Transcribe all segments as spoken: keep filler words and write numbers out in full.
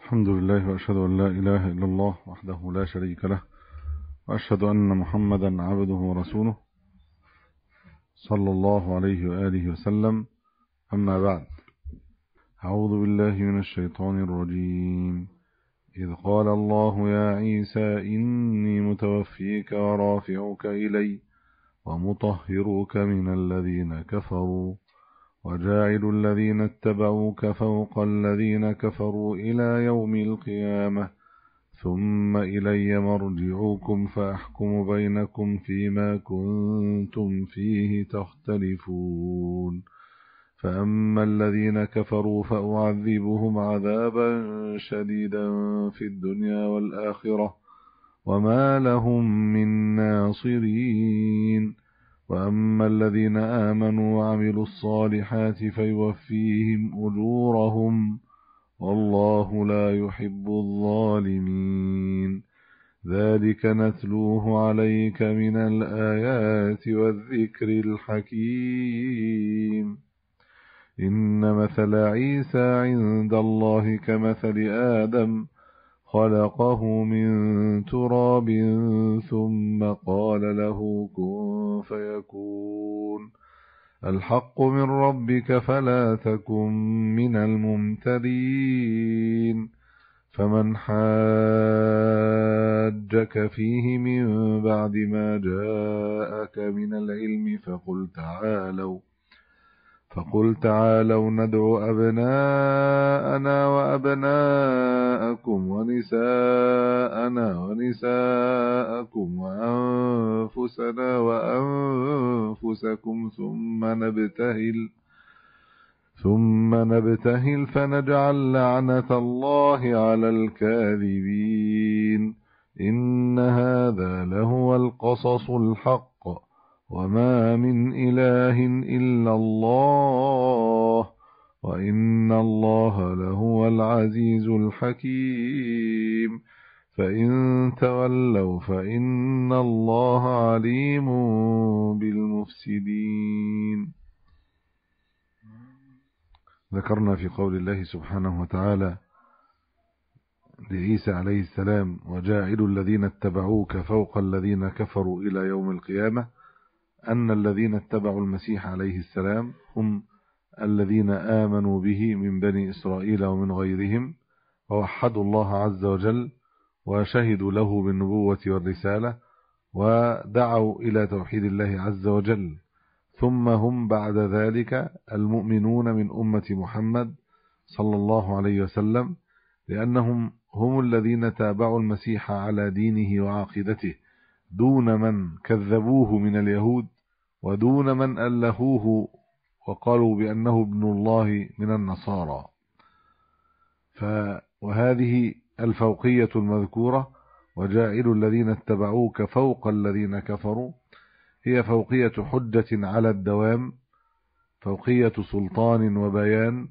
الحمد لله، وأشهد أن لا إله إلا الله وحده لا شريك له، وأشهد أن محمدا عبده ورسوله صلى الله عليه وآله وسلم. أما بعد، أعوذ بالله من الشيطان الرجيم. إذ قال الله يا عيسى إني متوفيك ورافعك إلي ومطهرك من الذين كفروا وجاعل الذين اتبعوك فوق الذين كفروا إلى يوم القيامة ثم إلي مرجعكم فأحكم بينكم فيما كنتم فيه تختلفون. فأما الذين كفروا فأعذبهم عذابا شديدا في الدنيا والآخرة وما لهم من ناصرين. وأما الذين آمنوا وعملوا الصالحات فيوفيهم أجورهم والله لا يحب الظالمين. ذلك نتلوه عليك من الآيات والذكر الحكيم. إن مثل عيسى عند الله كمثل آدم خلقه من تراب ثم قال له كن فيكون. الحق من ربك فلا تكن من الممترين. فمن حاجك فيه من بعد ما جاءك من العلم فقل تعالوا فقل تعالوا ندعو أبناءنا وأبناءكم ونساءنا ونساءكم وأنفسنا وأنفسكم ثم نبتهل ثم نبتهل فنجعل لعنة الله على الكاذبين. إن هذا لهو القصص الحق وما من إله إلا الله وإن الله لهو العزيز الحكيم. فإن تولوا فإن الله عليم بالمفسدين. ذكرنا في قول الله سبحانه وتعالى لعيسى عليه السلام وجاعل الذين اتبعوك فوق الذين كفروا إلى يوم القيامة أن الذين اتبعوا المسيح عليه السلام هم الذين آمنوا به من بني إسرائيل ومن غيرهم ووحدوا الله عز وجل وشهدوا له بالنبوة والرسالة ودعوا إلى توحيد الله عز وجل. ثم هم بعد ذلك المؤمنون من أمة محمد صلى الله عليه وسلم، لأنهم هم الذين تابعوا المسيح على دينه وعقيدته دون من كذبوه من اليهود ودون من ألهوه وقالوا بأنه ابن الله من النصارى. ف وهذه الفوقية المذكورة وجاعل الذين اتبعوك فوق الذين كفروا هي فوقية حجة على الدوام، فوقية سلطان وبيان.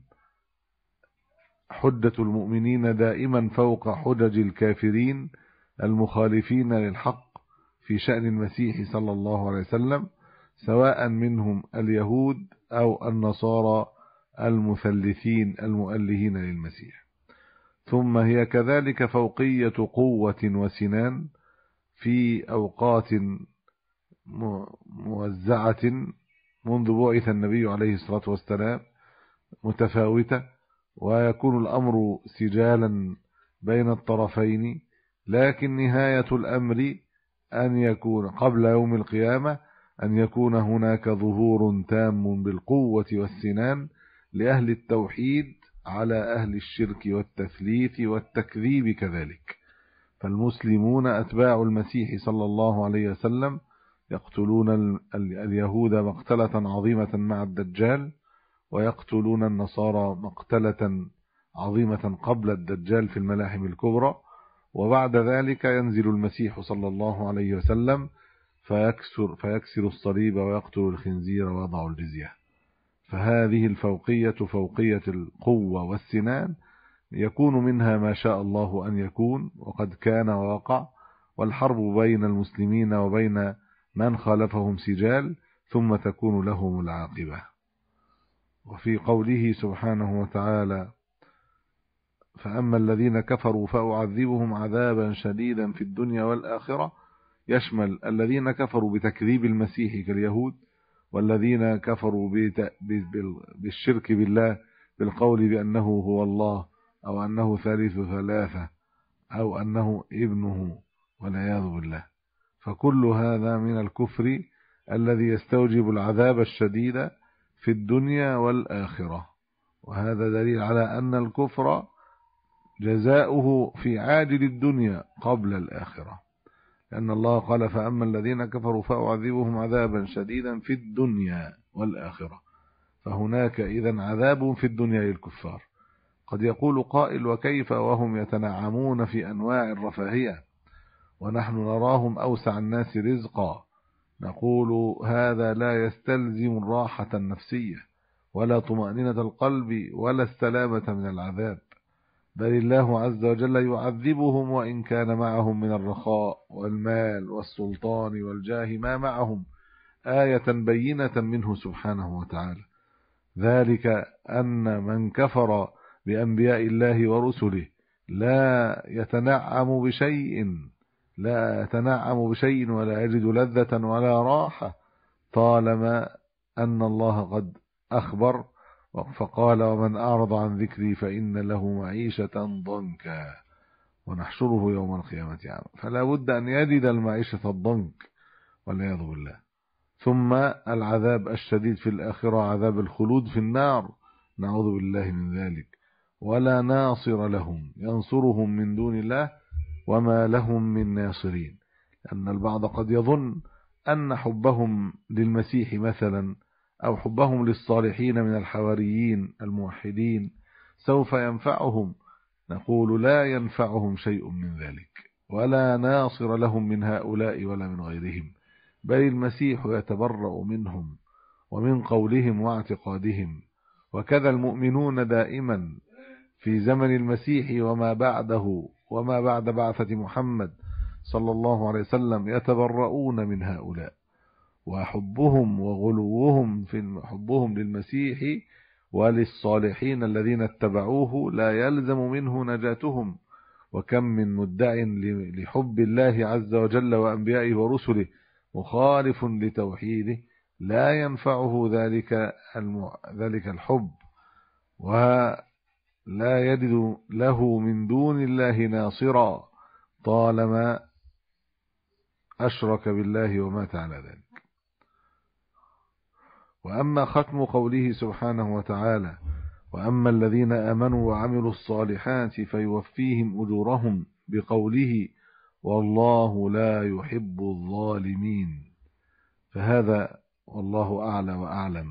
حجة المؤمنين دائما فوق حجج الكافرين المخالفين للحق في شأن المسيح صلى الله عليه وسلم، سواء منهم اليهود أو النصارى المثلثين المؤلهين للمسيح. ثم هي كذلك فوقية قوة وسنان في أوقات موزعة منذ بعث النبي عليه الصلاة والسلام متفاوتة، ويكون الأمر سجالا بين الطرفين، لكن نهاية الأمر أن يكون قبل يوم القيامة أن يكون هناك ظهور تام بالقوة والسنان لأهل التوحيد على أهل الشرك والتثليث والتكذيب كذلك. فالمسلمون أتباع المسيح صلى الله عليه وسلم يقتلون اليهود مقتلة عظيمة مع الدجال، ويقتلون النصارى مقتلة عظيمة قبل الدجال في الملاحم الكبرى، وبعد ذلك ينزل المسيح صلى الله عليه وسلم فيكسر, فيكسر الصليب ويقتل الخنزير ويضع الجزية. فهذه الفوقية فوقية القوة والسنان يكون منها ما شاء الله أن يكون وقد كان ووقع، والحرب بين المسلمين وبين من خالفهم سجال ثم تكون لهم العاقبة. وفي قوله سبحانه وتعالى فأما الذين كفروا فأعذبهم عذابا شديدا في الدنيا والآخرة يشمل الذين كفروا بتكذيب المسيح كاليهود، والذين كفروا بالشرك بالله بالقول بأنه هو الله أو أنه ثالث ثلاثة أو أنه ابنه والعياذ بالله. فكل هذا من الكفر الذي يستوجب العذاب الشديد في الدنيا والآخرة، وهذا دليل على أن الكفر جزاؤه في عاجل الدنيا قبل الآخرة، لأن الله قال فأما الذين كفروا فأعذبهم عذابا شديدا في الدنيا والآخرة. فهناك إذن عذاب في الدنيا للكفار. قد يقول قائل وكيف وهم يتنعمون في أنواع الرفاهية ونحن نراهم أوسع الناس رزقا؟ نقول هذا لا يستلزم الراحة النفسية ولا طمأنينة القلب ولا السلامة من العذاب، بل الله عز وجل يعذبهم وإن كان معهم من الرخاء والمال والسلطان والجاه ما معهم، آية بينة منه سبحانه وتعالى. ذلك أن من كفر بأنبياء الله ورسله لا يتنعم بشيء لا يتنعم بشيء ولا يجد لذة ولا راحة طالما أن الله قد أخبر فقال ومن أعرض عن ذكري فإن له معيشة ضنكا ونحشره يوم القيامة عاما. فلا بد أن يجد المعيشة الضنك والعياذ بالله. ثم العذاب الشديد في الآخرة عذاب الخلود في النار، نعوذ بالله من ذلك، ولا ناصر لهم ينصرهم من دون الله وما لهم من ناصرين. لأن البعض قد يظن أن حبهم للمسيح مثلا أو حبهم للصالحين من الحواريين الموحدين سوف ينفعهم. نقول لا ينفعهم شيء من ذلك، ولا ناصر لهم من هؤلاء ولا من غيرهم، بل المسيح يتبرأ منهم ومن قولهم واعتقادهم. وكذا المؤمنون دائما في زمن المسيح وما بعده وما بعد بعثة محمد صلى الله عليه وسلم يتبرؤون من هؤلاء، وحبهم وغلوهم في حبهم للمسيح وللصالحين الذين اتبعوه لا يلزم منه نجاتهم. وكم من مدع لحب الله عز وجل وأنبيائه ورسله مخالف لتوحيده لا ينفعه ذلك ذلك الحب، ولا يجد له من دون الله ناصرا طالما أشرك بالله ومات على ذلك. وأما ختم قوله سبحانه وتعالى وأما الذين آمنوا وعملوا الصالحات فيوفيهم أجورهم بقوله والله لا يحب الظالمين، فهذا والله أعلى وأعلم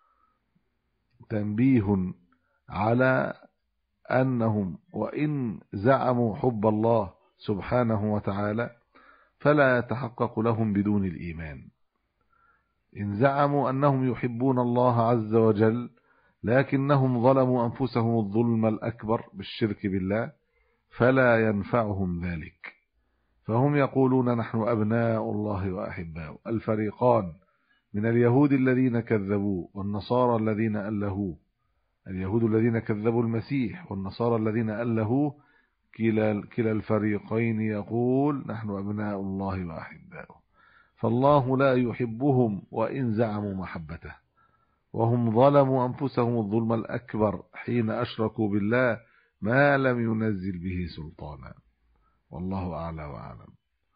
تنبيه على أنهم وإن زعموا حب الله سبحانه وتعالى فلا يتحقق لهم بدون الإيمان. إن زعموا أنهم يحبون الله عز وجل لكنهم ظلموا أنفسهم الظلم الأكبر بالشرك بالله فلا ينفعهم ذلك. فهم يقولون نحن أبناء الله وأحباؤه، الفريقان من اليهود الذين كذبوا والنصارى الذين ألهوه، اليهود الذين كذبوا المسيح والنصارى الذين ألهوه، كلا كلا الفريقين يقول نحن أبناء الله وأحباؤه، فالله لا يحبهم وإن زعموا محبته، وهم ظلموا أنفسهم الظلم الأكبر حين أشركوا بالله ما لم ينزل به سلطانا، والله أعلى وأعلم.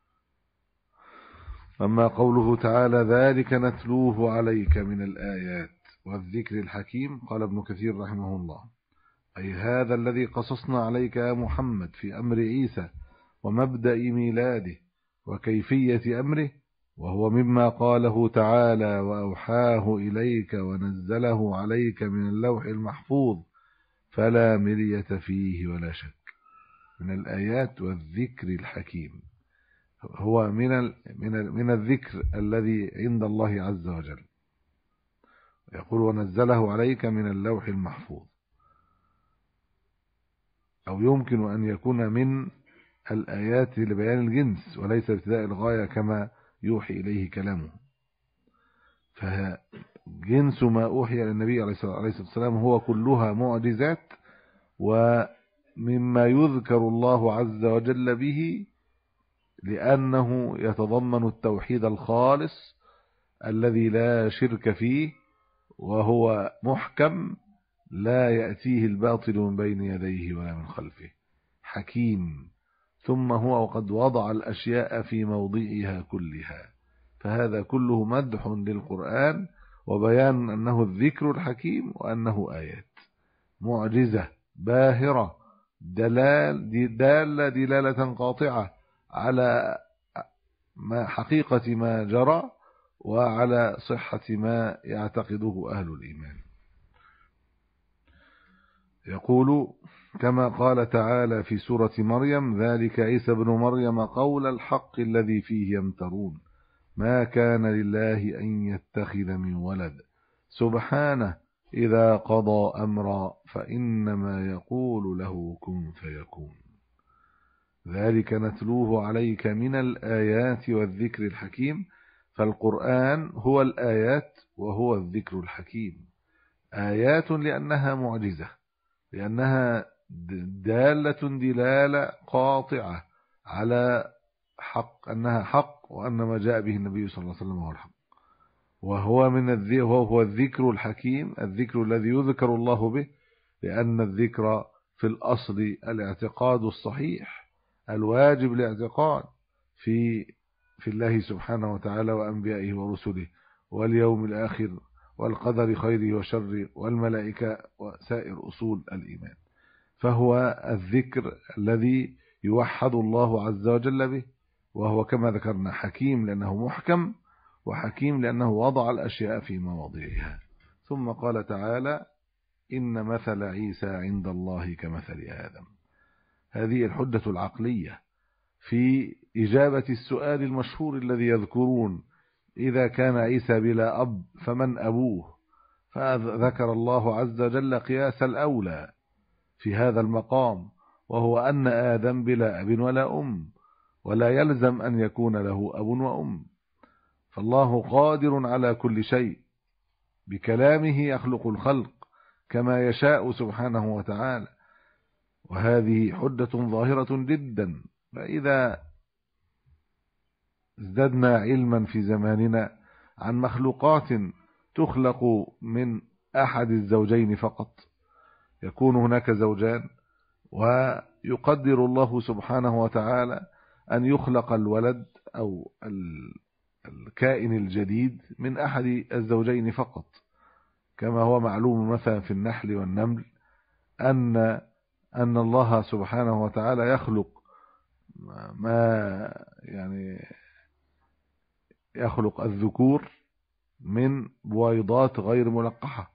أما قوله تعالى ذلك نتلوه عليك من الآيات والذكر الحكيم، قال ابن كثير رحمه الله أي هذا الذي قصصنا عليك يا محمد في أمر عيسى ومبدأ ميلاده وكيفية أمره، وهو مما قاله تعالى وأوحاه إليك ونزله عليك من اللوح المحفوظ فلا مرية فيه ولا شك، من الآيات والذكر الحكيم، هو من من من الذكر الذي عند الله عز وجل. يقول ونزله عليك من اللوح المحفوظ، أو يمكن أن يكون من الآيات لبيان الجنس وليس ابتداء الغاية كما يوحي إليه كلامه. فجنس ما أوحي للنبي عليه الصلاة والسلام هو كلها معجزات مما يذكر الله عز وجل به، لأنه يتضمن التوحيد الخالص الذي لا شرك فيه، وهو محكم لا يأتيه الباطل من بين يديه ولا من خلفه، حكيم، ثم هو قد وضع الأشياء في موضعها كلها. فهذا كله مدح للقرآن وبيان أنه الذكر الحكيم، وأنه آيات معجزة باهرة دلال دالة دلالة قاطعة على ما حقيقة ما جرى وعلى صحة ما يعتقده أهل الإيمان. يقول كما قال تعالى في سورة مريم: ذلك عيسى ابن مريم قول الحق الذي فيه يمترون ما كان لله أن يتخذ من ولد سبحانه إذا قضى أمرا فإنما يقول له كن فيكون. ذلك نتلوه عليك من الآيات والذكر الحكيم. فالقرآن هو الآيات وهو الذكر الحكيم. آيات لأنها معجزة، لأنها دالة دلالة قاطعة على حق، أنها حق، وأن ما جاء به النبي صلى الله عليه وسلم هو الحق. وهو من الذكر، وهو الذكر الحكيم، الذكر الذي يذكر الله به، لأن الذكر في الأصل الاعتقاد الصحيح الواجب الاعتقاد في في الله سبحانه وتعالى وأنبيائه ورسله واليوم الآخر والقدر خيره وشره والملائكة وسائر أصول الإيمان. فهو الذكر الذي يوحد الله عز وجل به، وهو كما ذكرنا حكيم لأنه محكم، وحكيم لأنه وضع الأشياء في مواضعها. ثم قال تعالى: إن مثل عيسى عند الله كمثل آدم. هذه الحجة العقلية في إجابة السؤال المشهور الذي يذكرون: إذا كان عيسى بلا أب فمن أبوه؟ فذكر الله عز وجل قياس الأولى في هذا المقام، وهو أن آدم بلا أب ولا أم، ولا يلزم أن يكون له أب وأم. فالله قادر على كل شيء، بكلامه يخلق الخلق كما يشاء سبحانه وتعالى. وهذه حجة ظاهرة جدا. فإذا ازددنا علما في زماننا عن مخلوقات تخلق من أحد الزوجين فقط، يكون هناك زوجان، ويقدر الله سبحانه وتعالى أن يخلق الولد أو الكائن الجديد من أحد الزوجين فقط، كما هو معلوم مثلا في النحل والنمل أن أن الله سبحانه وتعالى يخلق ما يعني يخلق الذكور من بويضات غير ملقحة.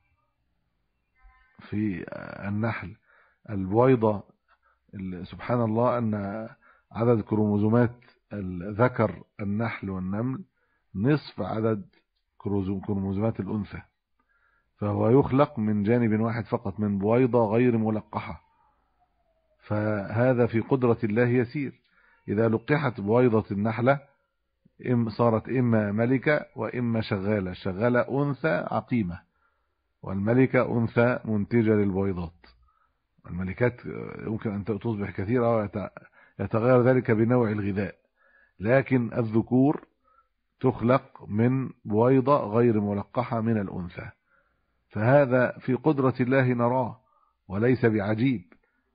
في النحل البويضة سبحان الله أن عدد كروموزومات الذكر النحل والنمل نصف عدد كروموزومات الأنثى، فهو يخلق من جانب واحد فقط، من بويضة غير ملقحة. فهذا في قدرة الله يسير. إذا لقحت بويضة النحلة صارت إما ملكة وإما شغالة، شغالة أنثى عقيمة، والملكة أنثى منتجة للبويضات. الملكات يمكن أن تصبح كثيرة ويتغير ذلك بنوع الغذاء، لكن الذكور تخلق من بويضة غير ملقحة من الأنثى. فهذا في قدرة الله نراه وليس بعجيب.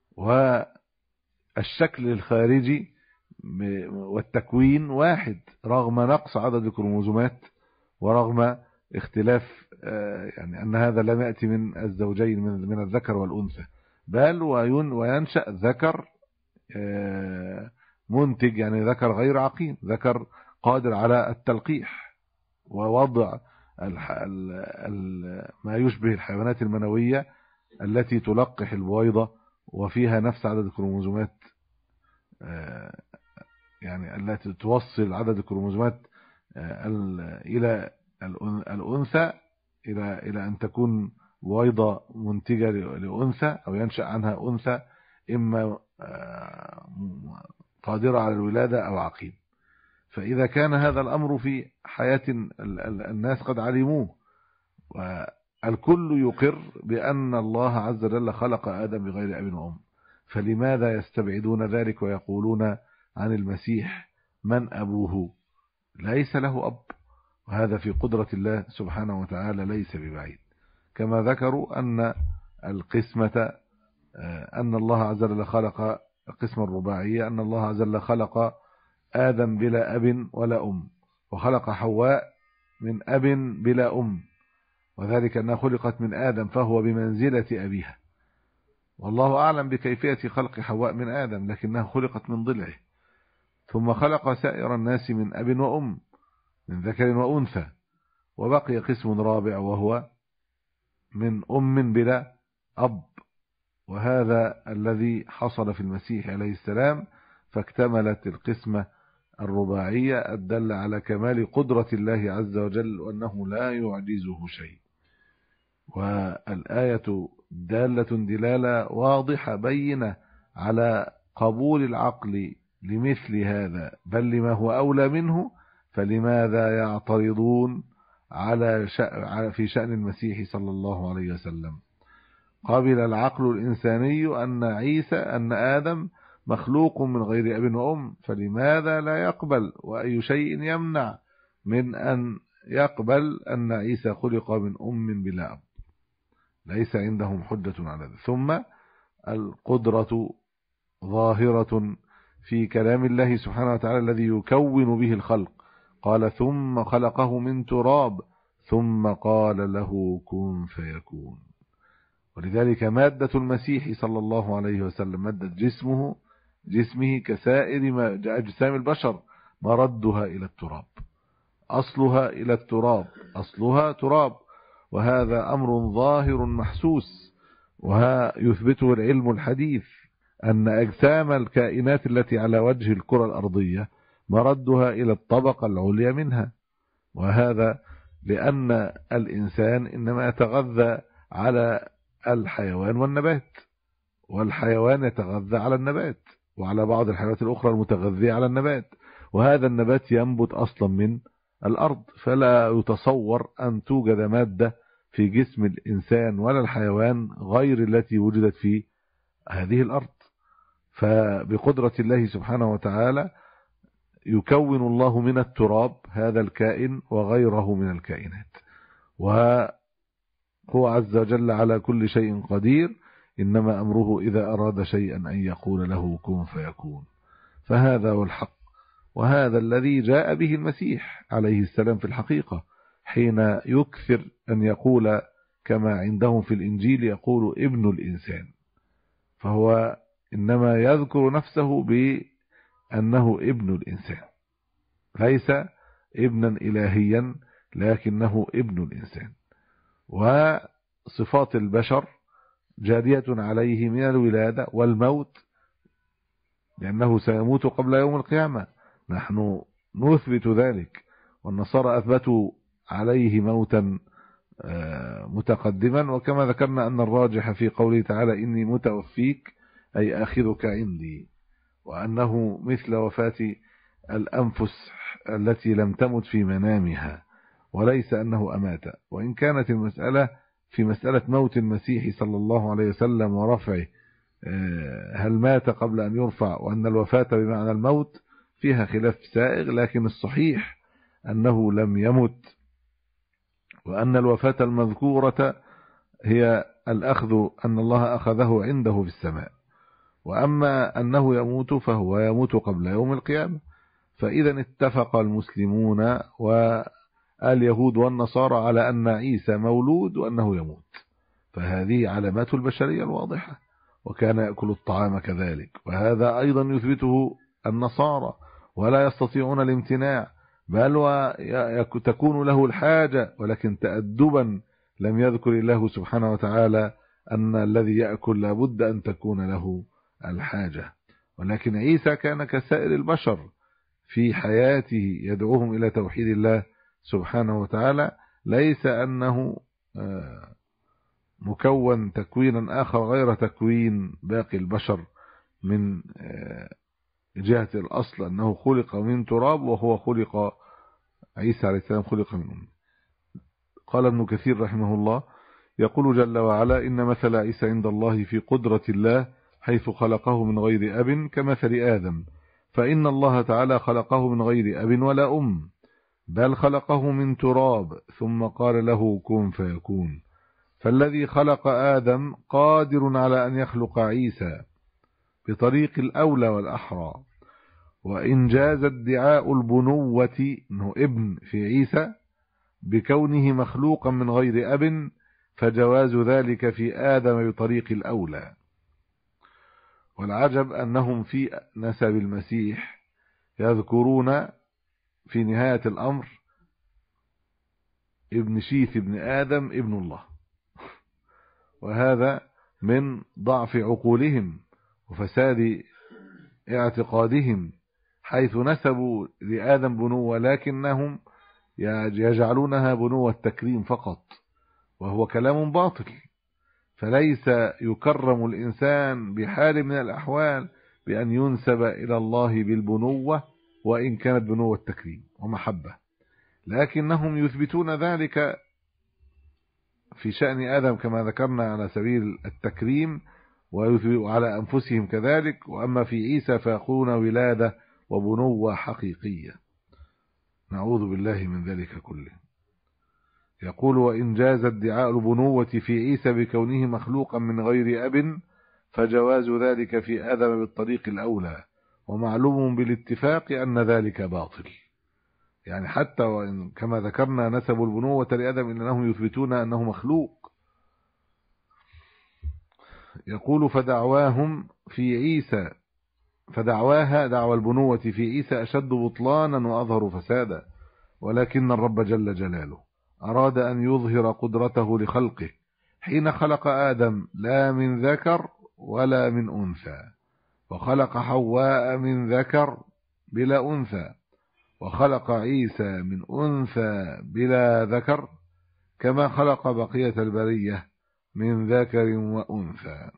والشكل الخارجي والتكوين واحد رغم نقص عدد الكروموزومات، ورغم اختلاف يعني أن هذا لم يأتي من الزوجين من الذكر والأنثى، بل وينشأ ذكر منتج، يعني ذكر غير عقيم، ذكر قادر على التلقيح ووضع ما يشبه الحيوانات المنوية التي تلقح البويضة وفيها نفس عدد الكروموزومات، يعني التي توصل عدد الكروموزومات إلى الأنثى إلى إلى أن تكون بويضة منتجة لأنثى، أو ينشأ عنها أنثى إما قادرة على الولادة أو عقيم. فإذا كان هذا الأمر في حياة الناس قد علموه، والكل يقر بأن الله عز وجل خلق آدم بغير أب وأم، فلماذا يستبعدون ذلك ويقولون عن المسيح من أبوه؟ ليس له أب، وهذا في قدرة الله سبحانه وتعالى ليس ببعيد. كما ذكروا أن القسمة أن الله عز وجل خلق القسمة الرباعية، أن الله عز وجل خلق آدم بلا أب ولا أم، وخلق حواء من أب بلا أم، وذلك أنها خلقت من آدم فهو بمنزلة أبيها. والله أعلم بكيفية خلق حواء من آدم، لكنها خلقت من ضلعه. ثم خلق سائر الناس من أب وأم، من ذكر وأنثى، وبقي قسم رابع وهو من أم بلا أب، وهذا الذي حصل في المسيح عليه السلام، فاكتملت القسمة الرباعية الدل على كمال قدرة الله عز وجل وأنه لا يعجزه شيء. والآية دالة دلالة واضحة بينة على قبول العقل لمثل هذا، بل لما هو أولى منه، فلماذا يعترضون على شأن في شأن المسيح صلى الله عليه وسلم؟ قبل العقل الإنساني أن عيسى أن آدم مخلوق من غير أب وأم، فلماذا لا يقبل؟ وأي شيء يمنع من أن يقبل أن عيسى خلق من أم بلا أب؟ ليس عندهم حجة على ذلك. ثم القدرة ظاهرة في كلام الله سبحانه وتعالى الذي يكون به الخلق. قال ثم خلقه من تراب ثم قال له كن فيكون. ولذلك مادة المسيح صلى الله عليه وسلم، مادة جسمه جسمه كسائر أجسام البشر مردها إلى التراب، أصلها إلى التراب، أصلها تراب. وهذا أمر ظاهر محسوس، ويثبته العلم الحديث، أن أجسام الكائنات التي على وجه الكرة الأرضية مردها إلى الطبقة العليا منها. وهذا لأن الإنسان إنما يتغذى على الحيوان والنبات، والحيوان يتغذى على النبات وعلى بعض الحيوانات الأخرى المتغذية على النبات، وهذا النبات ينبت أصلا من الأرض، فلا يتصور أن توجد مادة في جسم الإنسان ولا الحيوان غير التي وجدت في هذه الأرض. فبقدرة الله سبحانه وتعالى يكون الله من التراب هذا الكائن وغيره من الكائنات، وهو عز وجل على كل شيء قدير، إنما أمره إذا أراد شيئا أن يقول له كن فيكون. فهذا هو الحق، وهذا الذي جاء به المسيح عليه السلام في الحقيقة، حين يكثر أن يقول كما عندهم في الإنجيل يقول ابن الإنسان، فهو إنما يذكر نفسه بأنه ابن الإنسان، ليس ابنا إلهيا لكنه ابن الإنسان. وصفات البشر جارية عليه من الولادة والموت، لأنه سيموت قبل يوم القيامة، نحن نثبت ذلك، والنصارى أثبتوا عليه موتا متقدما. وكما ذكرنا أن الراجح في قوله تعالى إني متوفيك أي آخذك عندي، وأنه مثل وفاة الأنفس التي لم تمت في منامها، وليس أنه أمات. وإن كانت المسألة في مسألة موت المسيح صلى الله عليه وسلم ورفعه، هل مات قبل أن يرفع وأن الوفاة بمعنى الموت، فيها خلاف سائغ، لكن الصحيح أنه لم يمت، وأن الوفاة المذكورة هي الأخذ أن الله أخذه عنده في السماء، وأما أنه يموت فهو يموت قبل يوم القيامة. فإذا اتفق المسلمون واليهود والنصارى على أن عيسى مولود وأنه يموت، فهذه علامات البشرية الواضحة، وكان يأكل الطعام كذلك، وهذا أيضا يثبته النصارى ولا يستطيعون الامتناع، بل وتكون له الحاجة، ولكن تأدبا لم يذكر الله سبحانه وتعالى أن الذي يأكل لابد أن تكون له الحاجة. ولكن عيسى كان كسائر البشر في حياته يدعوهم إلى توحيد الله سبحانه وتعالى، ليس أنه مكون تكوينا آخر غير تكوين باقي البشر من جهة الأصل، أنه خلق من تراب، وهو خلق عيسى عليه السلام خلق من أم. قال ابن كثير رحمه الله يقول جل وعلا إن مثل عيسى عند الله في قدرة الله حيث خلقه من غير أب كمثل آدم، فإن الله تعالى خلقه من غير أب ولا أم، بل خلقه من تراب ثم قال له كن فيكون. فالذي خلق آدم قادر على أن يخلق عيسى بطريق الأولى والأحرى. وإن جاز ادعاء البنوة أنه ابن في عيسى بكونه مخلوقا من غير أب، فجواز ذلك في آدم بطريق الأولى. والعجب أنهم في نسب المسيح يذكرون في نهاية الأمر ابن شيث ابن آدم ابن الله، وهذا من ضعف عقولهم وفساد اعتقادهم، حيث نسبوا لآدم بنوة لكنهم يجعلونها بنوة تكريم فقط، وهو كلام باطل. فليس يكرم الإنسان بحال من الأحوال بأن ينسب إلى الله بالبنوة وإن كانت بنوة تكريم ومحبة، لكنهم يثبتون ذلك في شأن آدم كما ذكرنا على سبيل التكريم، وعلى أنفسهم كذلك. وأما في عيسى فيقولون ولادة وبنوة حقيقية، نعوذ بالله من ذلك كله. يقول وإن جاز ادعاء البنوة في عيسى بكونه مخلوقا من غير أب، فجواز ذلك في آدم بالطريق الأولى، ومعلوم بالاتفاق أن ذلك باطل. يعني حتى وإن كما ذكرنا نسبوا البنوة لآدم إنهم يثبتون أنه مخلوق. يقول فدعواهم في عيسى فدعواها دعوى البنوة في عيسى أشد بطلانا وأظهر فسادا، ولكن الرب جل جلاله أراد أن يظهر قدرته لخلقه حين خلق آدم لا من ذكر ولا من أنثى، وخلق حواء من ذكر بلا أنثى، وخلق عيسى من أنثى بلا ذكر، كما خلق بقية البرية من ذكر وأنثى.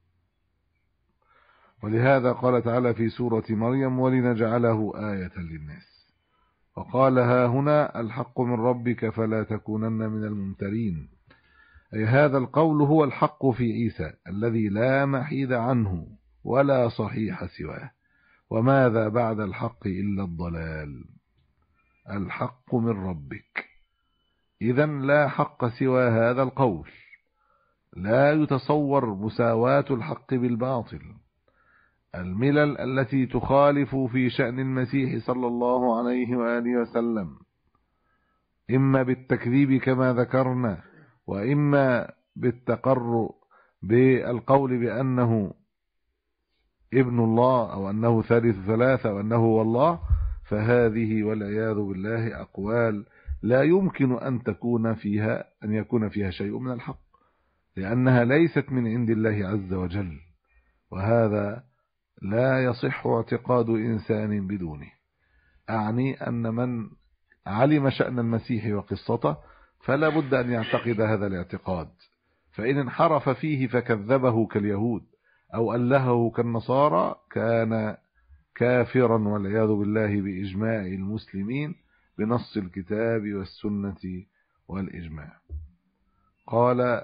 ولهذا قال تعالى في سورة مريم ولنجعله آية للناس، وقال ها هنا الحق من ربك فلا تكونن من الممترين. أي هذا القول هو الحق في عيسى الذي لا محيد عنه ولا صحيح سواه، وماذا بعد الحق إلا الضلال. الحق من ربك، إذن لا حق سوى هذا القول، لا يتصور مساواة الحق بالباطل. الملل التي تخالف في شأن المسيح صلى الله عليه وآله وسلم إما بالتكذيب كما ذكرنا، وإما بالتقر بالقول بأنه ابن الله أو أنه ثالث ثلاثة أو أنه هو الله، فهذه والعياذ بالله أقوال لا يمكن أن تكون فيها أن يكون فيها شيء من الحق، لأنها ليست من عند الله عز وجل، وهذا لا يصح اعتقاد إنسان بدونه. أعني أن من علم شأن المسيح وقصته فلا بد أن يعتقد هذا الاعتقاد، فإن انحرف فيه فكذبه كاليهود أو ألهه كالنصارى كان كافرا والعياذ بالله بإجماع المسلمين بنص الكتاب والسنة والإجماع. قال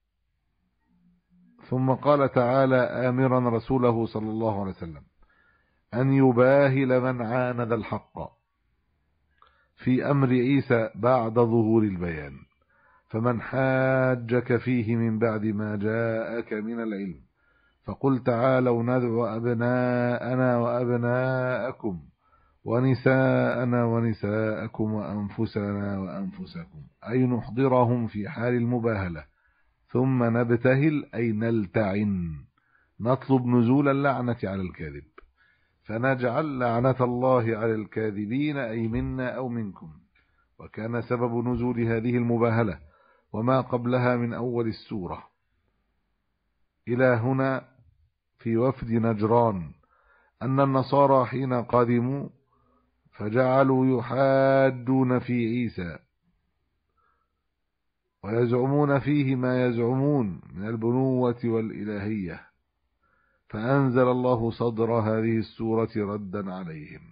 ثم قال تعالى آمرا رسوله صلى الله عليه وسلم أن يباهل من عاند الحق في أمر عيسى بعد ظهور البيان، فمن حاجك فيه من بعد ما جاءك من العلم فقل تعالوا ندعو أبناءنا وأبناءكم ونساءنا ونساءكم وأنفسنا وأنفسكم، أي نحضرهم في حال المباهلة، ثم نبتهل أي نلتعن، نطلب نزول اللعنة على الكاذب، فنجعل لعنة الله على الكاذبين أي منا أو منكم. وكان سبب نزول هذه المباهلة وما قبلها من أول السورة إلى هنا في وفد نجران أن النصارى حين قدموا فجعلوا يحادون في عيسى ويزعمون فيه ما يزعمون من البنوة والإلهية، فأنزل الله صدر هذه السورة ردا عليهم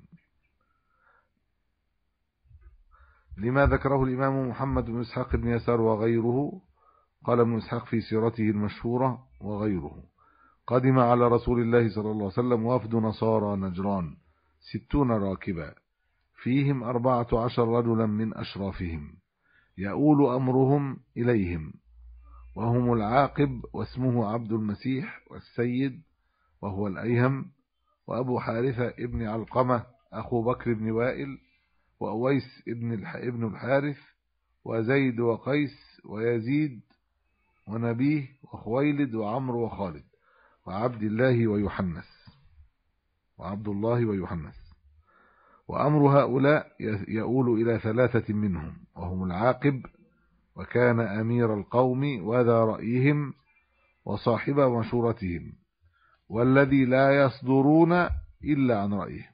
لما ذكره الإمام محمد بن إسحاق بن يسار وغيره. قال ابن إسحاق في سيرته المشهورة وغيره قدم على رسول الله صلى الله عليه وسلم وفد نصارى نجران ستون راكبا فيهم أربعة عشر رجلا من أشرافهم يؤول أمرهم إليهم، وهم العاقب واسمه عبد المسيح، والسيد وهو الأيهم، وأبو حارثة ابن علقمة أخو بكر بن وائل، وأويس ابن ابن الحارث، وزيد وقيس ويزيد ونبيه وخويلد وعمرو وخالد وعبد الله ويحنس وعبد الله ويحنس. وأمر هؤلاء يؤول إلى ثلاثة منهم، وهم العاقب وكان أمير القوم وذا رأيهم وصاحب مشورتهم، والذي لا يصدرون إلا عن رأيه،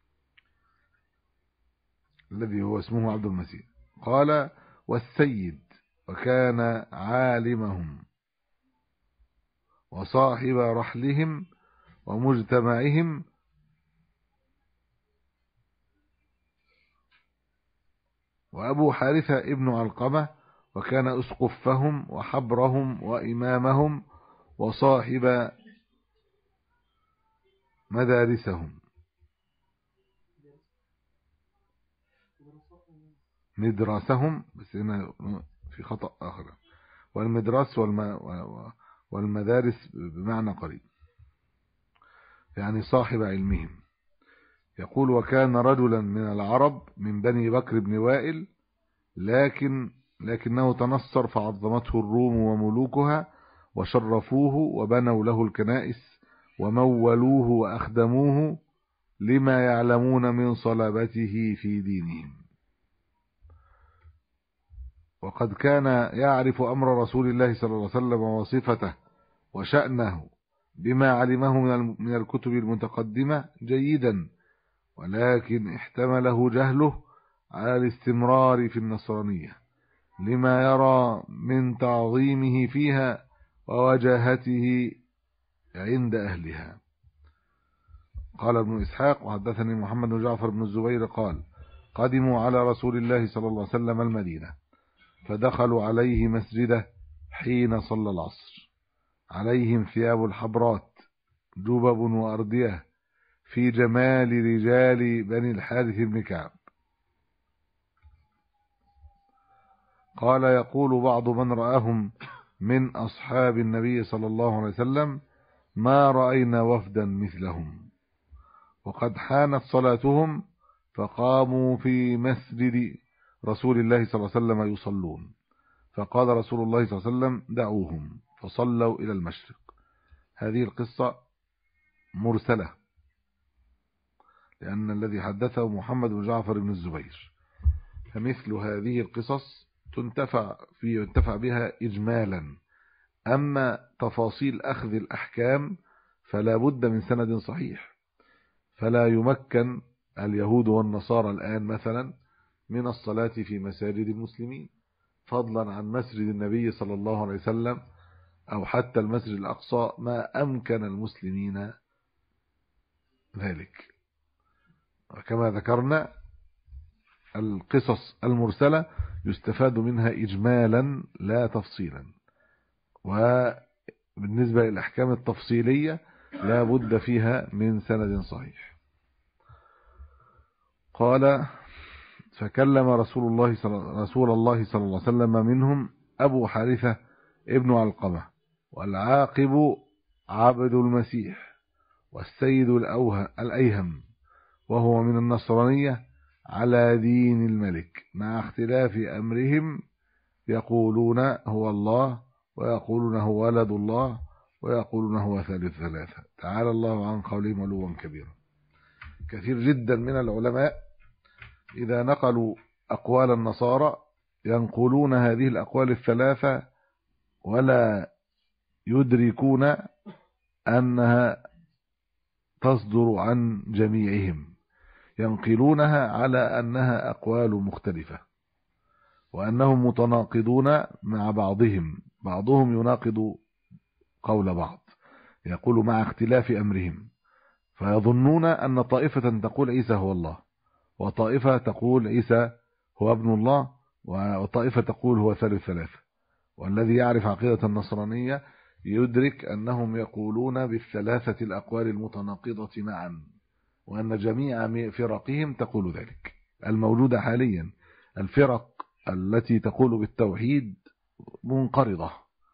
الذي هو اسمه عبد المسيح. قال: والسيد وكان عالمهم وصاحب رحلهم ومجتمعهم، وأبو حارثة ابن علقمة وكان أسقفهم وحبرهم وإمامهم وصاحب مدارسهم مدرسهم، بس هنا في خطأ آخر، والمدرس والمدارس بمعنى قريب، يعني صاحب علمهم. يقول: وكان رجلا من العرب من بني بكر بن وائل، لكن لكنه تنصر فعظمته الروم وملوكها وشرفوه وبنوا له الكنائس ومولوه وأخدموه لما يعلمون من صلابته في دينهم. وقد كان يعرف أمر رسول الله صلى الله عليه وسلم وصفته وشأنه بما علمه من الكتب المتقدمة جيدا، ولكن احتمله جهله على الاستمرار في النصرانية لما يرى من تعظيمه فيها ووجاهته عند أهلها. قال ابن إسحاق: وحدثني محمد بن جعفر بن الزبير قال: قدموا على رسول الله صلى الله عليه وسلم المدينة، فدخلوا عليه مسجده حين صلى العصر، عليهم ثياب الحبرات جبب وأردية في جمال رجال بني الحارث بن كعب. قال: يقول بعض من رآهم من أصحاب النبي صلى الله عليه وسلم: ما رأينا وفدا مثلهم. وقد حانت صلاتهم فقاموا في مسجد رسول الله صلى الله عليه وسلم يصلون، فقال رسول الله صلى الله عليه وسلم: دعوهم، فصلوا إلى المشرق. هذه القصة مرسلة، لأن الذي حدثه محمد بن جعفر بن الزبير، فمثل هذه القصص تنتفع في ينتفع بها إجمالا. أما تفاصيل أخذ الأحكام فلا بد من سند صحيح، فلا يمكن اليهود والنصارى الآن مثلا من الصلاة في مساجد المسلمين، فضلا عن مسجد النبي صلى الله عليه وسلم أو حتى المسجد الأقصى، ما أمكن المسلمين ذلك. وكما ذكرنا القصص المرسلة يستفاد منها إجمالا لا تفصيلا، وبالنسبة للأحكام التفصيلية لا بد فيها من سند صحيح. قال: فكلم رسول الله صلى رسول الله صلى الله عليه وسلم منهم أبو حارثة ابن علقمة، والعاقب عبد المسيح، والسيد الأيهم وهو من النصرانية على دين الملك، مع اختلاف أمرهم، يقولون هو الله، ويقولون هو ولد الله، ويقولون هو ثالث ثلاثة. تعالى الله عن قولهم علوا كبيرا. كثير جدا من العلماء إذا نقلوا أقوال النصارى ينقلون هذه الأقوال الثلاثة ولا يدركون أنها تصدر عن جميعهم، ينقلونها على أنها أقوال مختلفة، وأنهم متناقضون مع بعضهم، بعضهم يناقض قول بعض، يقول مع اختلاف أمرهم، فيظنون أن طائفة تقول عيسى هو الله، وطائفة تقول عيسى هو ابن الله، وطائفة تقول هو ثالث ثلاثة. والذي يعرف عقيدة النصرانية يدرك أنهم يقولون بالثلاثة الأقوال المتناقضة معا، وأن جميع فرقهم تقول ذلك الموجودة حاليا. الفرق التي تقول بالتوحيد منقرضة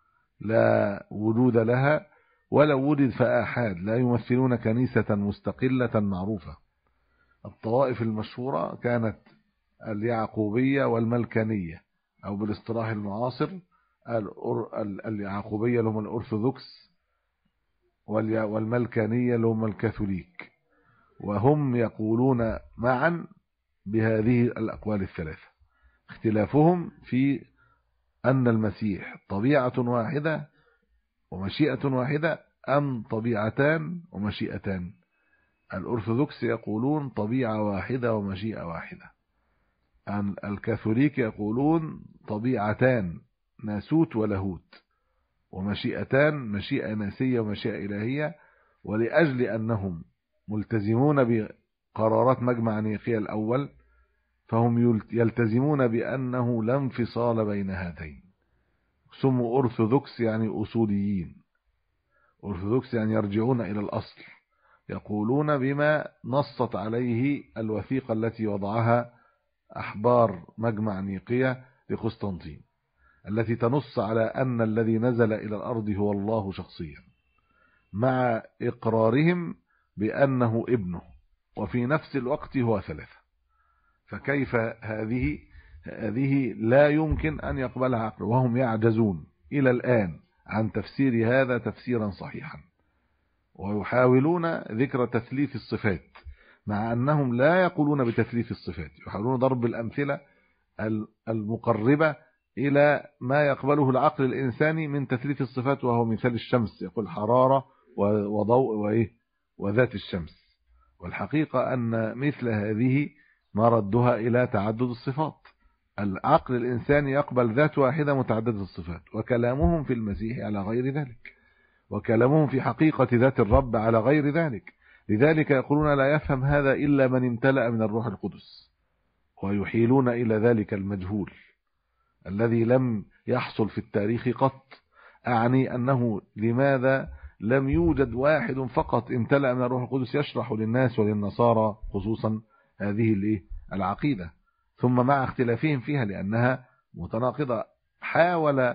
لا وجود لها، ولو وجد فآحاد لا يمثلون كنيسة مستقلة معروفة. الطوائف المشهورة كانت اليعقوبية والملكانية، أو بالاصطلاح المعاصر اليعقوبية لهم الأرثوذكس، والملكانية لهم الكاثوليك، وهم يقولون معا بهذه الأقوال الثلاثة. اختلافهم في أن المسيح طبيعة واحدة ومشيئة واحدة أم طبيعتان ومشيئتان. الأرثوذكس يقولون طبيعة واحدة ومشيئة واحدة. الكاثوليك يقولون طبيعتان ناسوت ولاهوت، ومشيئتان مشيئة ناسية ومشيئة إلهية. ولأجل أنهم ملتزمون بقرارات مجمع نيقيا الأول، فهم يلتزمون بأنه لا انفصال بين هاتين. سموا أرثوذكس يعني أصوليين، أرثوذكس يعني يرجعون إلى الأصل، يقولون بما نصت عليه الوثيقة التي وضعها أحبار مجمع نيقيا لقسطنطين، التي تنص على أن الذي نزل إلى الأرض هو الله شخصيا، مع إقرارهم بأنه ابنه، وفي نفس الوقت هو ثلاثة. فكيف هذه هذه لا يمكن أن يقبلها عقل، وهم يعجزون إلى الآن عن تفسير هذا تفسيرا صحيحا، ويحاولون ذكر تثليث الصفات، مع أنهم لا يقولون بتثليث الصفات، يحاولون ضرب الأمثلة المقربة إلى ما يقبله العقل الإنساني من تثليث الصفات، وهو مثال الشمس، يقول حرارة وضوء وإيه وذات الشمس. والحقيقة أن مثل هذه مردها إلى تعدد الصفات. العقل الإنساني يقبل ذات واحدة متعددة الصفات، وكلامهم في المسيح على غير ذلك، وكلامهم في حقيقة ذات الرب على غير ذلك. لذلك يقولون لا يفهم هذا إلا من امتلأ من الروح القدس، ويحيلون إلى ذلك المجهول الذي لم يحصل في التاريخ قط. أعني أنه لماذا لم يوجد واحد فقط امتلأ من الروح القدس يشرح للناس وللنصارى خصوصا هذه العقيدة، ثم مع اختلافهم فيها لأنها متناقضة. حاول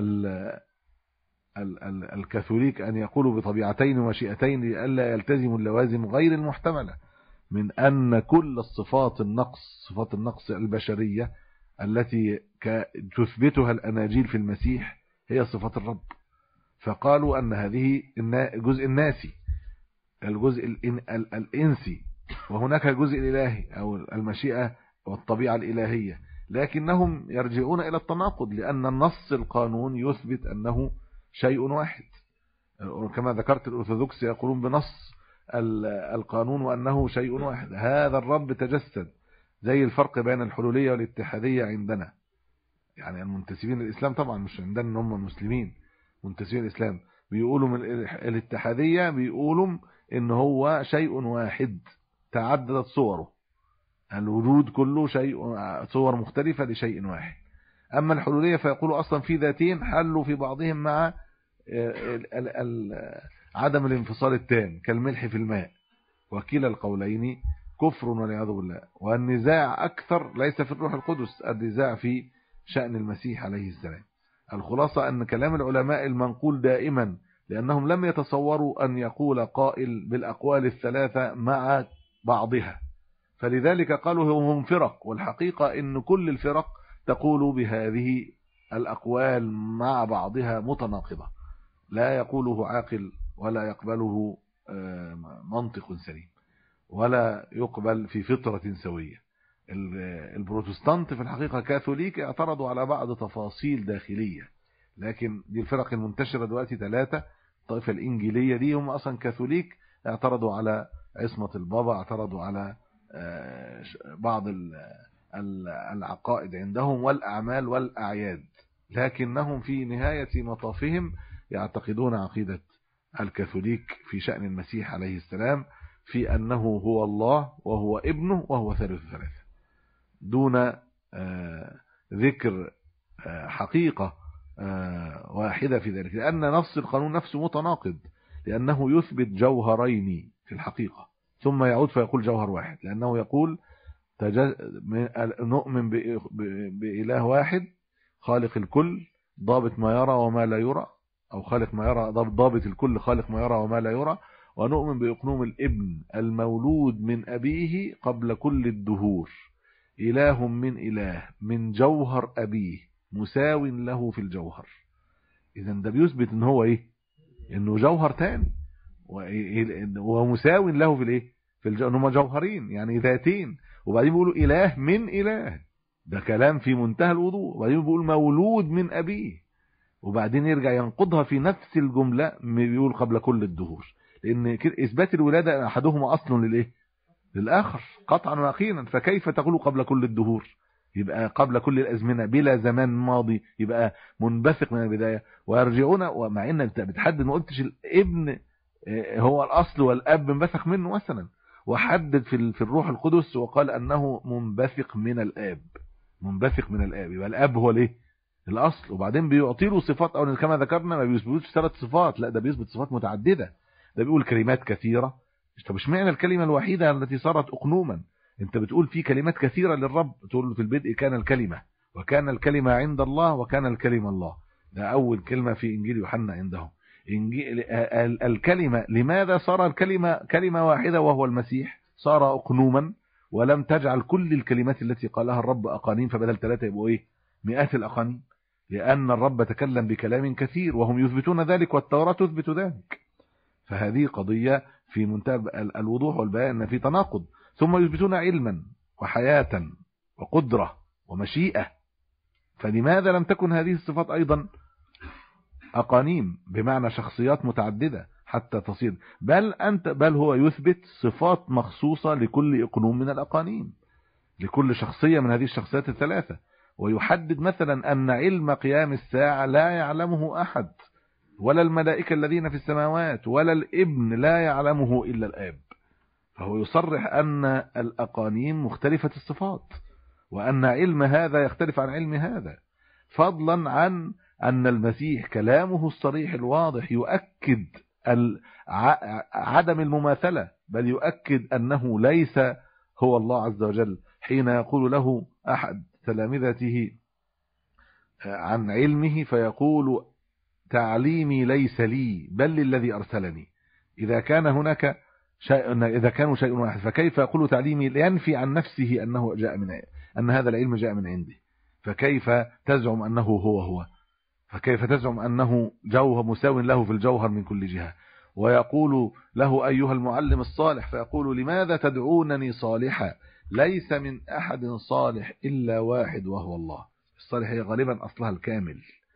الكاثوليك أن يقولوا بطبيعتين ومشيئتين لئلا يلتزموا اللوازم غير المحتملة من أن كل الصفات النقص، صفات النقص البشرية التي تثبتها الأناجيل في المسيح هي صفات الرب. فقالوا أن هذه الجزء الناسي، الجزء الإنسي، وهناك الجزء الإلهي أو المشيئة والطبيعة الإلهية، لكنهم يرجعون إلى التناقض، لأن النص القانون يثبت أنه شيء واحد. كما ذكرت الأرثوذكس يقولون بنص القانون وأنه شيء واحد. هذا الرب تجسد، زي الفرق بين الحلولية والاتحادية عندنا، يعني المنتسبين للإسلام طبعا مش عندنا ان هم المسلمين، منتسبين للإسلام بيقولوا من الاتحادية بيقولوا ان هو شيء واحد تعددت صوره، الوجود كله شيء صور مختلفة لشيء واحد. أما الحلولية فيقولوا أصلا في ذاتين حلوا في بعضهم مع عدم الانفصال التام كالملح في الماء، وكلا القولين كفر والعياذ بالله. والنزاع أكثر ليس في الروح القدس، النزاع في شأن المسيح عليه السلام. الخلاصة أن كلام العلماء المنقول دائما، لأنهم لم يتصوروا أن يقول قائل بالأقوال الثلاثة مع بعضها، فلذلك قالوا هم فرق. والحقيقة أن كل الفرق تقول بهذه الأقوال مع بعضها متناقضة، لا يقوله عاقل ولا يقبله منطق سليم ولا يقبل في فطرة سوية. البروتستانت في الحقيقة كاثوليك اعترضوا على بعض تفاصيل داخلية، لكن دي الفرق المنتشرة دلوقتي ثلاثة. الطائفة الإنجيلية دي هم أصلا كاثوليك، اعترضوا على عصمة البابا، اعترضوا على بعض العقائد عندهم والأعمال والأعياد، لكنهم في نهاية مطافهم يعتقدون عقيدة الكاثوليك في شأن المسيح عليه السلام، في أنه هو الله وهو ابنه وهو ثالث ثلاثة، دون ذكر حقيقة واحدة في ذلك، لأن نص القانون نفسه متناقض، لأنه يثبت جوهرين في الحقيقة ثم يعود فيقول جوهر واحد، لأنه يقول نؤمن بإله واحد خالق الكل ضابط ما يرى وما لا يرى، أو خالق ما يرى ضابط الكل خالق ما يرى وما لا يرى، ونؤمن بإقنوم الابن المولود من أبيه قبل كل الدهور، إله من إله من جوهر أبيه مساو له في الجوهر. إذا ده بيثبت إن هو إيه؟ إنه جوهر تاني ومساو له في الإيه؟ في الجوهر، إنهما جوهرين يعني ذاتين. وبعدين بيقولوا إله من إله، ده كلام في منتهى الوضوء. وبعدين بيقول مولود من أبيه، وبعدين يرجع ينقضها في نفس الجملة بيقول قبل كل الدهور، لأن إثبات الولادة أحدهما أصل للإيه؟ للآخر قطعا ويقينا. فكيف تقول قبل كل الدهور؟ يبقى قبل كل الأزمنة بلا زمان ماضي، يبقى منبثق من البداية. ويرجعون، ومع انك بتحدد ما قلتش الابن هو الأصل والأب منبثق منه مثلا، وحدد في في الروح القدس وقال أنه منبثق من الآب، منبثق من الآب، يبقى الآب هو الايه؟ الأصل. وبعدين بيعطي له صفات، أو كما ذكرنا ما بيثبتش ثلاث صفات، لا ده بيثبت صفات متعددة. ده بيقول كلمات كثيرة. طب اشمعنى الكلمة الوحيدة التي صارت أقنوما؟ انت بتقول في كلمات كثيرة للرب، تقول له في البدء كان الكلمة وكان الكلمة عند الله وكان الكلمة الله. ده أول كلمة في إنجيل يوحنا عندهم. إنجيل الكلمة، لماذا صار الكلمة كلمة واحدة وهو المسيح؟ صار أقنوما، ولم تجعل كل الكلمات التي قالها الرب أقانيم، فبدل ثلاثة يبقوا إيه؟ مئات الأقانيم، لأن الرب تكلم بكلام كثير وهم يثبتون ذلك والتوراة تثبت ذلك. فهذه قضية في منتهى الوضوح والبيان، أن في تناقض. ثم يثبتون علما وحياة وقدرة ومشيئة، فلماذا لم تكن هذه الصفات أيضا أقانيم بمعنى شخصيات متعددة حتى تصير؟ بل أنت بل هو يثبت صفات مخصوصة لكل إقنوم من الأقانيم، لكل شخصية من هذه الشخصيات الثلاثة. ويحدد مثلا أن علم قيام الساعة لا يعلمه أحد، ولا الملائكة الذين في السماوات، ولا الابن لا يعلمه إلا الآب. فهو يصرح أن الأقانيم مختلفة الصفات، وأن علم هذا يختلف عن علم هذا، فضلا عن أن المسيح كلامه الصريح الواضح يؤكد عدم المماثلة، بل يؤكد أنه ليس هو الله عز وجل، حين يقول له أحد تلامذته عن علمه فيقول تعليمي ليس لي بل للذي أرسلني. إذا كان هناك شيء، إذا كانوا شيء واحد، فكيف يقول تعليمي؟ ينفي عن نفسه أنه جاء من أن هذا العلم جاء من عنده، فكيف تزعم أنه هو هو؟ فكيف تزعم أنه جوهر مساو له في الجوهر من كل جهة؟ ويقول له أيها المعلم الصالح، فيقول لماذا تدعونني صالحا؟ ليس من أحد صالح إلا واحد وهو الله. الصالح هي غالبا أصلها الكامل،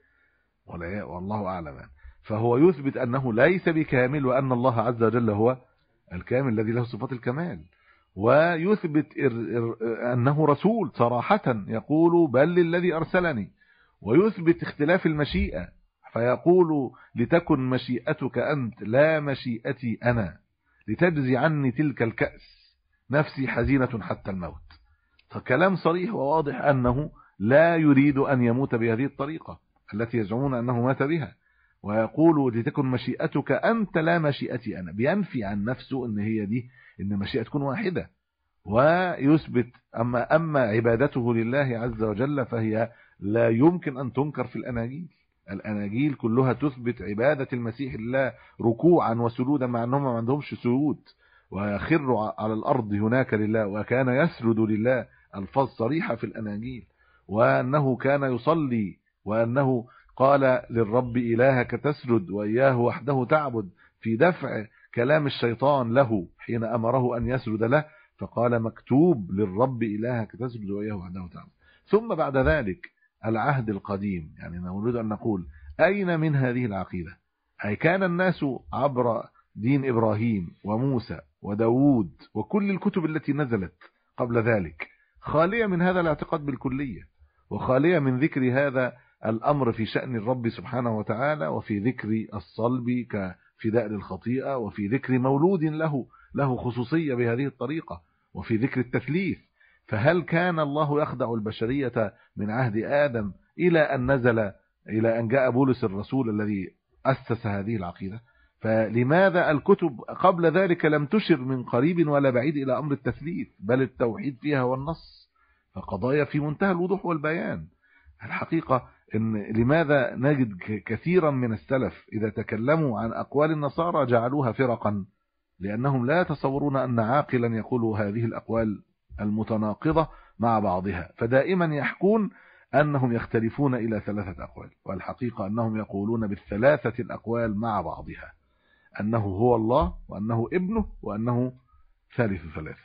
والله أعلم. فهو يثبت أنه ليس بكامل، وأن الله عز وجل هو الكامل الذي له صفات الكمال. ويثبت أنه رسول صراحة، يقول بل للذي أرسلني. ويثبت اختلاف المشيئة، فيقول لتكن مشيئتك أنت لا مشيئتي أنا، لتجزي عني تلك الكأس، نفسي حزينة حتى الموت. فكلام صريح وواضح أنه لا يريد أن يموت بهذه الطريقة التي يزعمون أنه مات بها. ويقول لتكن مشيئتك أنت لا مشيئتي أنا، بينفي عن نفسه أن هي دي، أن مشيئة تكون واحدة. ويثبت أما, أما عبادته لله عز وجل فهي لا يمكن أن تنكر في الأناجيل. الأناجيل كلها تثبت عبادة المسيح لله ركوعا وسجودا، مع أنهم ما عندهمش سجود، ويخر على الأرض هناك لله، وكان يسجد لله، الفاظ صريحة في الأناجيل. وأنه كان يصلي، وأنه قال للرب إلهك تسجد وإياه وحده تعبد، في دفع كلام الشيطان له حين أمره أن يسجد له، فقال مكتوب للرب إلهك تسجد وإياه وحده تعبد. ثم بعد ذلك العهد القديم، يعني نريد أن نقول أين من هذه العقيدة؟ أي كان الناس عبر دين إبراهيم وموسى وداود وكل الكتب التي نزلت قبل ذلك خالية من هذا الاعتقاد بالكلية، وخالية من ذكر هذا الأمر في شأن الرب سبحانه وتعالى، وفي ذكر الصلب كفداء للخطيئة، وفي ذكر مولود له له خصوصية بهذه الطريقة، وفي ذكر التثليث. فهل كان الله يخدع البشرية من عهد آدم إلى أن نزل إلى أن جاء بولس الرسول الذي أسس هذه العقيدة. فلماذا الكتب قبل ذلك لم تشر من قريب ولا بعيد إلى أمر التثليث، بل التوحيد فيها والنص، فقضايا في منتهى الوضوح والبيان. الحقيقة إن لماذا نجد كثيرا من السلف إذا تكلموا عن أقوال النصارى جعلوها فرقا؟ لأنهم لا يتصورون أن عاقلا يقول هذه الأقوال المتناقضة مع بعضها، فدائما يحكون أنهم يختلفون إلى ثلاثة أقوال، والحقيقة أنهم يقولون بالثلاثة الأقوال مع بعضها، أنه هو الله، وأنه ابنه، وأنه ثالث ثلاثة.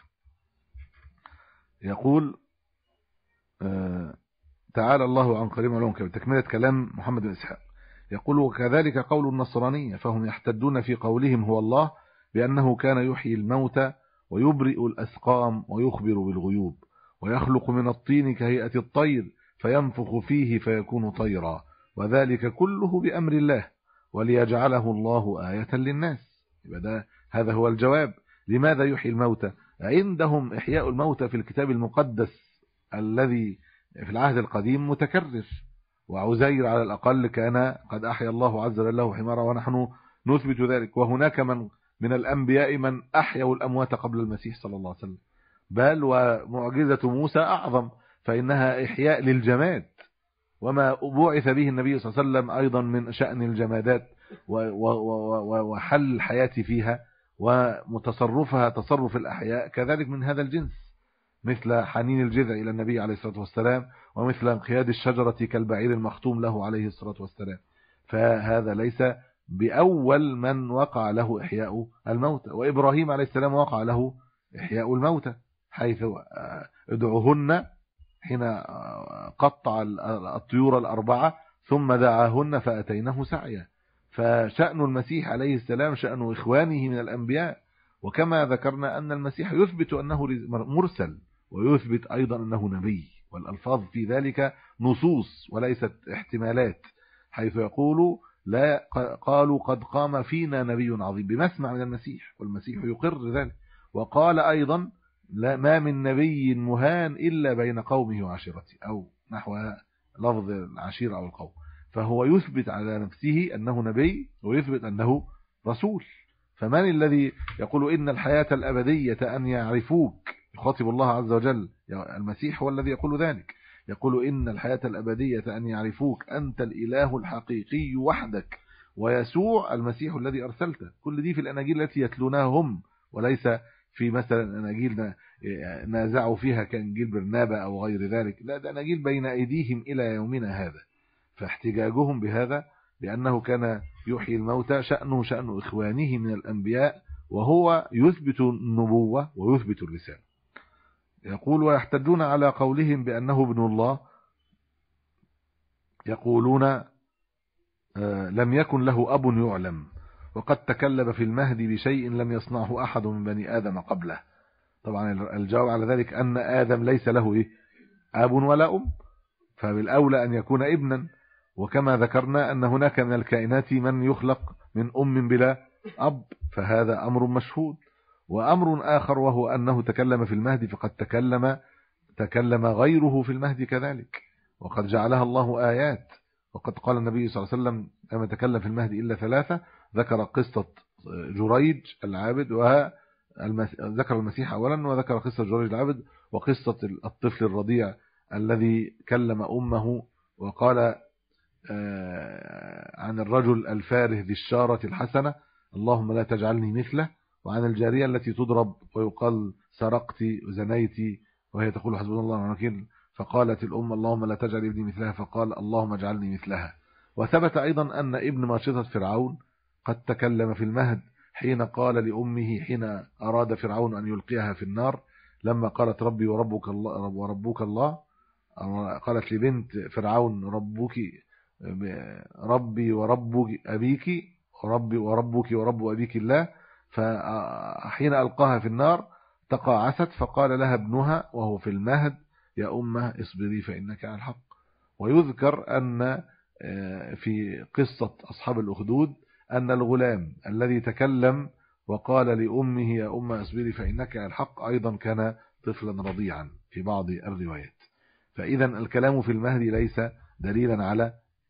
يقول آه تعالى الله عن قريب علوم كبير، تكملة كلام محمد بن إسحاق. يقول وكذلك قول النصرانية، فهم يحتدون في قولهم هو الله بأنه كان يحيي الموتى ويبرئ الأسقام ويخبر بالغيوب ويخلق من الطين كهيئة الطير فينفخ فيه فيكون طيرا، وذلك كله بأمر الله وليجعله الله آية للناس. يبقى هذا هو الجواب. لماذا يحيي الموتى؟ عندهم إحياء الموتى في الكتاب المقدس الذي في العهد القديم متكرر، وعزير على الأقل كان قد أحيا الله عز وجل له حمارا ونحن نثبت ذلك، وهناك من من الأنبياء من أحيوا الأموات قبل المسيح صلى الله عليه وسلم، بل ومعجزة موسى أعظم فإنها إحياء للجماد، وما بعث به النبي صلى الله عليه وسلم أيضا من شأن الجمادات وحل الحياة فيها ومتصرفها تصرف الأحياء كذلك من هذا الجنس، مثل حنين الجذع إلى النبي عليه الصلاة والسلام، ومثل انقياد الشجرة كالبعير المختوم له عليه الصلاة والسلام. فهذا ليس بأول من وقع له إحياء الموتى، وإبراهيم عليه السلام وقع له إحياء الموتى حيث ادعوهن حين قطع الطيور الأربعة ثم دعاهن فأتينه سعيا. فشأن المسيح عليه السلام شأن إخوانه من الأنبياء، وكما ذكرنا أن المسيح يثبت أنه مرسل ويثبت أيضا أنه نبي، والألفاظ في ذلك نصوص وليست احتمالات، حيث يقول لا قالوا قد قام فينا نبي عظيم بمسمع من المسيح، والمسيح يقر ذلك، وقال أيضا لا ما من نبي مهان إلا بين قومه وعشيرته، أو نحو لفظ العشيرة أو القوم. فهو يثبت على نفسه أنه نبي ويثبت أنه رسول. فمن الذي يقول إن الحياة الأبدية أن يعرفوك؟ يخاطب الله عز وجل، المسيح هو الذي يقول ذلك، يقول إن الحياة الأبدية أن يعرفوك أنت الإله الحقيقي وحدك ويسوع المسيح الذي أرسلته. كل دي في الأناجيل التي يتلونها هم، وليس في مثلا أناجيل نازعوا فيها كأنجيل برنابا أو غير ذلك، لا، ده أناجيل بين أيديهم إلى يومنا هذا. فاحتجاجهم بهذا بأنه كان يحيي الموتى شأنه شأن إخوانه من الأنبياء، وهو يثبت النبوة ويثبت الرسالة. يقول ويحتجون على قولهم بأنه ابن الله، يقولون لم يكن له أب يعلم وقد تكلم في المهد بشيء لم يصنعه أحد من بني آدم قبله. طبعا الجواب على ذلك أن آدم ليس له إيه؟ أب ولا أم، فبالأولى أن يكون ابنا. وكما ذكرنا أن هناك من الكائنات من يخلق من أم بلا أب، فهذا أمر مشهود. وأمر آخر وهو أنه تكلم في المهد، فقد تكلم تكلم غيره في المهد كذلك، وقد جعلها الله آيات. وقد قال النبي صلى الله عليه وسلم لما تكلم في المهد إلا ثلاثة، ذكر قصة جريج العابد، وذكر المسيح أولا، وذكر قصة جريج العابد وقصة الطفل الرضيع الذي كلم أمه وقال عن الرجل الفاره ذي الشارة الحسنة اللهم لا تجعلني مثله، وعن الجارية التي تضرب ويقال سرقت وزنيت وهي تقول حسبنا الله ونعم الوكيل، فقالت الأم اللهم لا تجعل ابني مثلها، فقال اللهم اجعلني مثلها. وثبت أيضا أن ابن ماشطة فرعون قد تكلم في المهد حين قال لأمه حين أراد فرعون أن يلقيها في النار، لما قالت ربي وربك الله وربك الله، قالت لبنت فرعون ربك ربي وربك أبيك وربي وربك ورب أبيك الله، فحين ألقاها في النار تقاعست، فقال لها ابنها وهو في المهد يا أمه اصبري فإنك على الحق. ويذكر أن في قصة أصحاب الأخدود أن الغلام الذي تكلم وقال لأمه يا أمه اصبري فإنك على الحق أيضا كان طفلا رضيعا في بعض الروايات. فإذا الكلام في المهد ليس دليلا على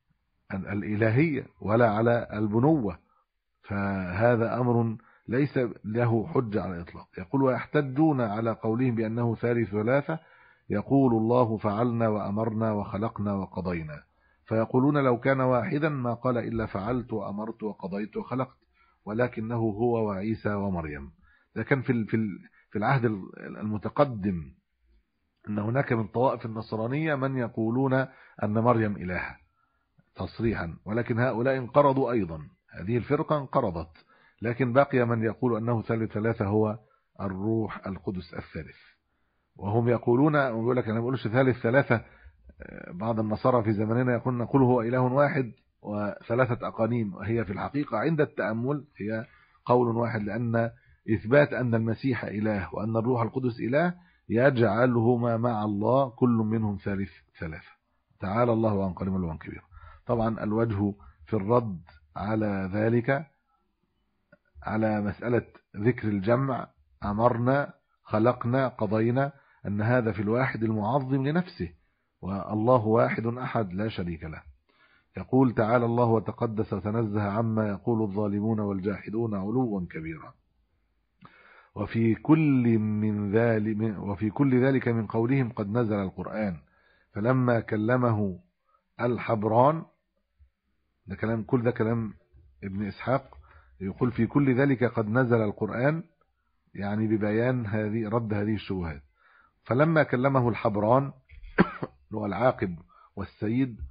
الإلهية ولا على البنوة، فهذا أمر ليس له حجة على الإطلاق. يقول ويحتجون على قولهم بأنه ثالث ثلاثة، يقول الله فعلنا وأمرنا وخلقنا وقضينا، فيقولون لو كان واحدا ما قال إلا فعلت وأمرت وقضيت وخلقت، ولكنه هو وعيسى ومريم. ده كان في في العهد المتقدم أن هناك من طوائف النصرانية من يقولون أن مريم إلهة تصريحا، ولكن هؤلاء انقرضوا أيضا، هذه الفرقة انقرضت، لكن بقي من يقول أنه ثالث ثلاثة هو الروح القدس الثالث. وهم يقولون، ويقول لك أنا ما بقولش ثالث ثلاثة، بعض النصارى في زماننا يقول نقول هو إله واحد وثلاثة أقانيم، وهي في الحقيقة عند التأمل هي قول واحد، لأن إثبات أن المسيح إله وأن الروح القدس إله يجعلهما مع الله كل منهم ثالث ثلاثة. تعالى الله عن قليل وعن كبير. طبعا الوجه في الرد على ذلك على مسألة ذكر الجمع أمرنا خلقنا قضينا أن هذا في الواحد المعظم لنفسه، والله واحد أحد لا شريك له. يقول تعالى الله وتقدس وتنزه عما يقول الظالمون والجاحدون علوا كبيرا. وفي كل من ذلك وفي كل ذلك من قولهم قد نزل القرآن فلما كلمه الحبران، ده كلام كل ده كلام ابن إسحاق، يقول في كل ذلك قد نزل القرآن، يعني ببيان هذه رد هذه الشبهات. فلما كلمه الحبران هو العاقب والسيد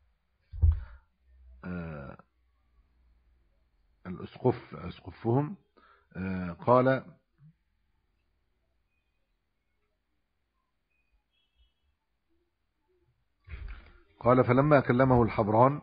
آه الأسقف أسقفهم آه قال قال فلما كلمه الحبران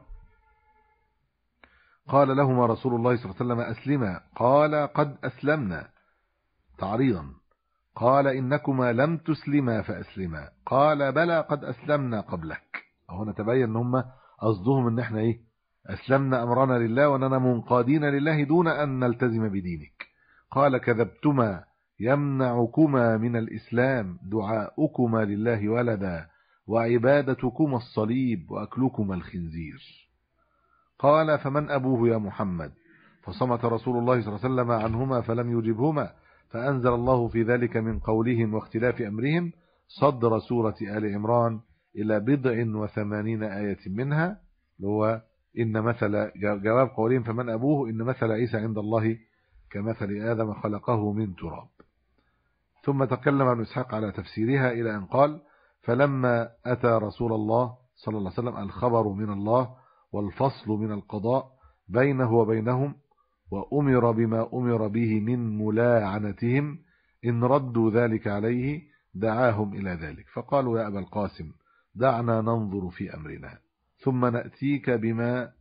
قال لهما رسول الله صلى الله عليه وسلم أسلما، قال قد أسلمنا تعريضا، قال إنكما لم تسلما فأسلما، قال بلى قد أسلمنا قبلك. هنا تبين ان هم قصدهم ان احنا ايه أسلمنا أمرنا لله وأننا منقادين لله دون أن نلتزم بدينك. قال كذبتما يمنعكما من الإسلام دعاؤكما لله ولدا وعبادتكما الصليب وأكلكما الخنزير. قال فمن أبوه يا محمد؟ فصمت رسول الله صلى الله عليه وسلم عنهما فلم يجبهما، فأنزل الله في ذلك من قولهم واختلاف أمرهم صدر سورة آل عمران إلى بضع وثمانين آية منها، هو إن مثل جواب قولهم فمن أبوه إن مثل عيسى عند الله كمثل آدم خلقه من تراب. ثم تكلم ابن إسحاق على تفسيرها إلى أن قال فلما أتى رسول الله صلى الله عليه وسلم الخبر من الله والفصل من القضاء بينه وبينهم وأمر بما أمر به من ملاعنتهم إن ردوا ذلك عليه دعاهم إلى ذلك، فقالوا يا أبا القاسم دعنا ننظر في أمرنا ثم نأتيك بما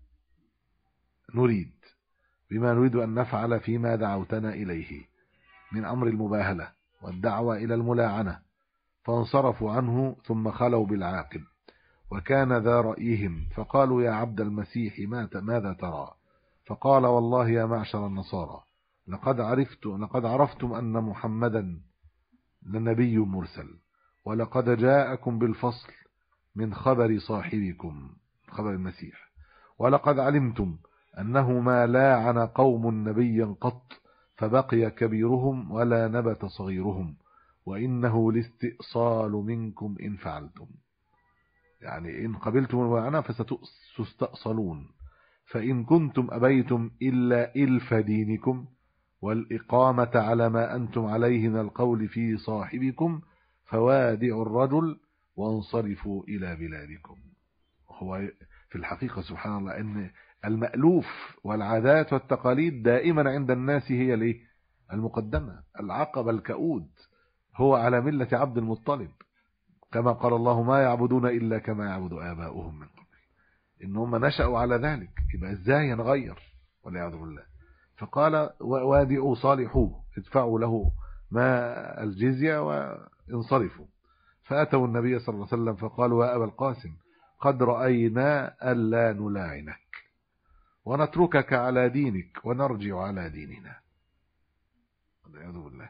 نريد بما نريد أن نفعل فيما دعوتنا إليه من أمر المباهلة والدعوة إلى الملاعنة. فانصرفوا عنه ثم خلوا بالعاقب وكان ذا رأيهم، فقالوا يا عبد المسيح ماذا ترى؟ فقال والله يا معشر النصارى لقد عرفت لقد عرفتم أن محمدا لنبي مرسل، ولقد جاءكم بالفصل من خبر صاحبكم خبر المسيح، ولقد علمتم أنه ما لاعن قوم نبيا قط فبقي كبيرهم ولا نبت صغيرهم، وإنه الاستئصال منكم إن فعلتم، يعني إن قبلتم الملاعنة فستستأصلون، فإن كنتم أبيتم إلا إلف دينكم والإقامة على ما أنتم عليه من القول في صاحبكم فوادعوا الرجل وانصرفوا إلى بلادكم. هو في الحقيقة سبحان الله أن المألوف والعادات والتقاليد دائما عند الناس هي ليه المقدمة، العقبة الكؤود هو على ملة عبد المطلب، كما قال الله ما يعبدون إلا كما يعبد آباؤهم من قبل، إن هم نشأوا على ذلك، يبقى إزاي نغير والعياذ بالله. فقال وادعوا صالحوه ادفعوا له ما الجزية وانصرفوا. فأتوا النبي صلى الله عليه وسلم فقالوا يا أبا القاسم قد رأينا ألا نلاعنك ونتركك على دينك ونرجع على ديننا والعياذ بالله،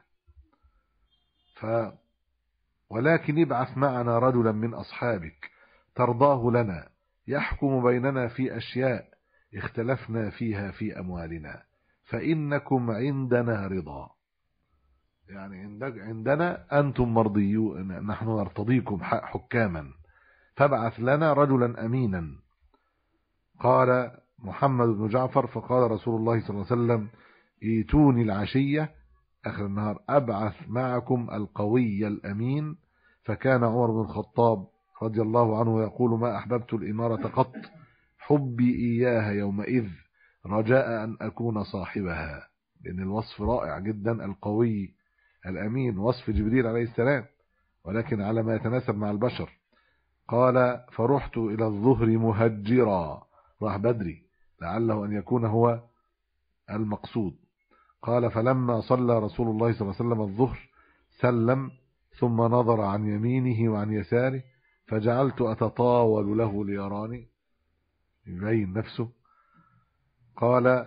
ف ولكن ابعث معنا رجلا من أصحابك ترضاه لنا يحكم بيننا في أشياء اختلفنا فيها في أموالنا، فإنكم عندنا رضا. يعني عندنا أنتم مرضيون، نحن نرتضيكم حكاما، فابعث لنا رجلا أمينا. قال محمد بن جعفر: فقال رسول الله صلى الله عليه وسلم: ايتوني العشية آخر النهار أبعث معكم القوي الأمين. فكان عمر بن الخطاب رضي الله عنه يقول: ما أحببت الإمارة قط، حبي إياها يومئذ رجاء أن أكون صاحبها. لأن الوصف رائع جدا، القوي الأمين وصف جبريل عليه السلام، ولكن على ما يتناسب مع البشر. قال: فرحت إلى الظهر مهجرا، راح بدري لعله أن يكون هو المقصود. قال: فلما صلى رسول الله صلى الله عليه وسلم الظهر سلم، ثم نظر عن يمينه وعن يساره، فجعلت أتطاول له ليراني، يبين نفسه. قال: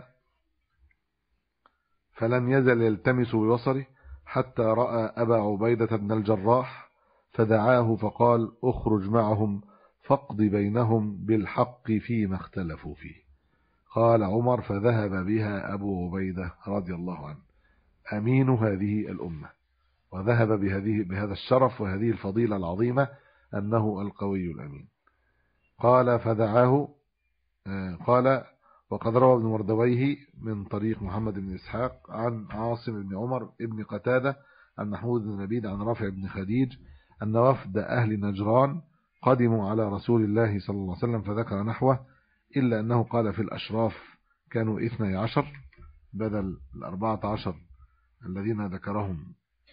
فلم يزل يلتمس ببصره حتى رأى أبا عبيدة بن الجراح، فدعاه فقال: اخرج معهم فاقض بينهم بالحق فيما اختلفوا فيه. قال عمر: فذهب بها أبو عبيدة رضي الله عنه أمين هذه الأمة، وذهب بهذه بهذا الشرف وهذه الفضيلة العظيمة أنه القوي الأمين. قال: فدعاه. قال: وقد روى ابن مردويه من طريق محمد بن إسحاق عن عاصم بن عمر ابن قتادة عن محمود بن نبيد عن رافع بن خديج أن وفد أهل نجران قدموا على رسول الله صلى الله عليه وسلم فذكر نحوه، إلا أنه قال في الأشراف كانوا اثني عشر بدل الأربعة عشر الذين ذكرهم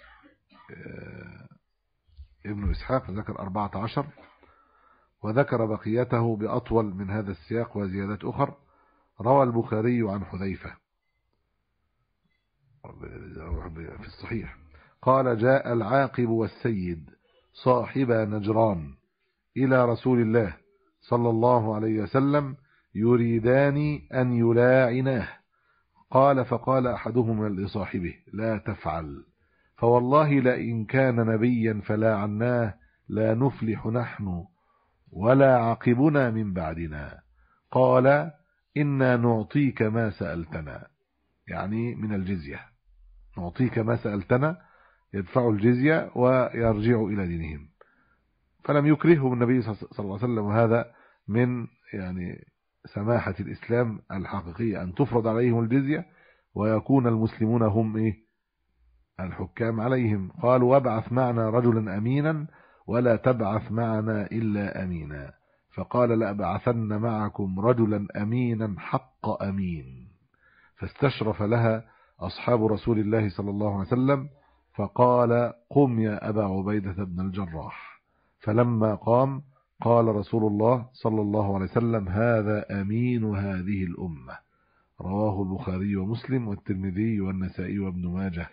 ابن إسحاق، ذكر أربعة عشر، وذكر بقيته بأطول من هذا السياق وزيادات أخر. روى البخاري عن حذيفة في الصحيح قال: جاء العاقب والسيد صاحبا نجران إلى رسول الله صلى الله عليه وسلم يريدان أن يلاعناه. قال: فقال أحدهما لصاحبه: لا تفعل، فوالله لئن كان نبيا فلاعناه لا نفلح نحن ولا عقبنا من بعدنا. قال: إنا نعطيك ما سألتنا، يعني من الجزية، نعطيك ما سألتنا، يدفعوا الجزية ويرجعوا إلى دينهم. فلم يكرههم النبي صلى الله عليه وسلم، وهذا من يعني سماحة الإسلام الحقيقية أن تفرض عليهم الجزية ويكون المسلمون هم إيه الحكام عليهم. قالوا: وابعث معنا رجلا أمينا ولا تبعث معنا إلا أمينا. فقال: لأبعثن معكم رجلا أمينا حق أمين. فاستشرف لها أصحاب رسول الله صلى الله عليه وسلم، فقال: قم يا أبا عبيدة بن الجراح. فلما قام قال رسول الله صلى الله عليه وسلم: هذا أمين هذه الأمة. رواه البخاري ومسلم والترمذي والنسائي وابن ماجه.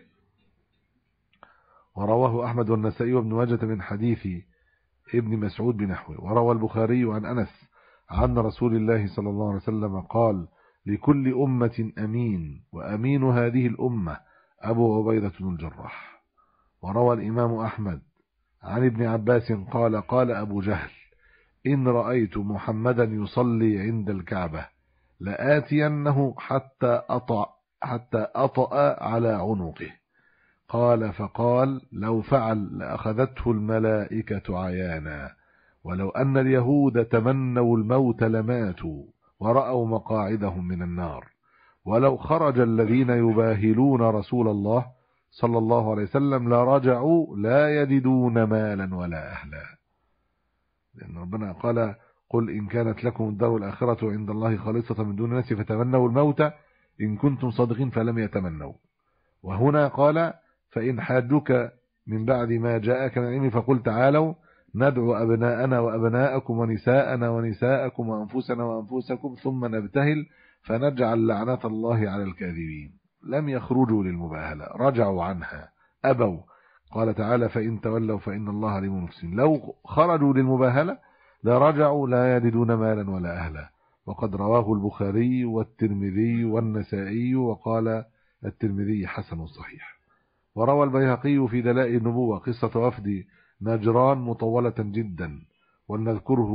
ورواه أحمد والنسائي وابن ماجه من حديث ابن مسعود بنحوه. وروى البخاري عن أنس عن رسول الله صلى الله عليه وسلم قال: لكل أمة أمين، وأمين هذه الأمة أبو عبيدة بن الجراح. وروى الإمام أحمد عن ابن عباس قال: قال أبو جهل: إن رأيت محمدا يصلي عند الكعبة لآتينه حتى أطأ حتى أطأ على عنقه. قال: فقال: لو فعل لأخذته الملائكة عيانا، ولو أن اليهود تمنوا الموت لماتوا ورأوا مقاعدهم من النار، ولو خرج الذين يباهلون رسول الله صلى الله عليه وسلم لرجعوا لا يجدون مالا ولا أهلا. لأن ربنا قال: قل إن كانت لكم الدار الآخرة عند الله خالصة من دون الناس فتمنوا الموت إن كنتم صادقين فلم يتمنوا. وهنا قال: فإن حاجك من بعد ما جاءك من العلم فقل تعالوا ندعو أبناءنا وأبناءكم ونساءنا ونساءكم وأنفسنا وأنفسكم ثم نبتهل فنجعل لعنة الله على الكاذبين. لم يخرجوا للمباهلة، رجعوا عنها، أبوا. قال تعالى: فإن تولوا فإن الله عليم بالمفسدين. لو خرجوا للمباهلة لرجعوا لا يجدون مالا ولا أهلا. وقد رواه البخاري والترمذي والنسائي، وقال الترمذي حسن صحيح. وروى البيهقي في دلائل النبوة قصة وفد نجران مطولة جدا، ولنذكره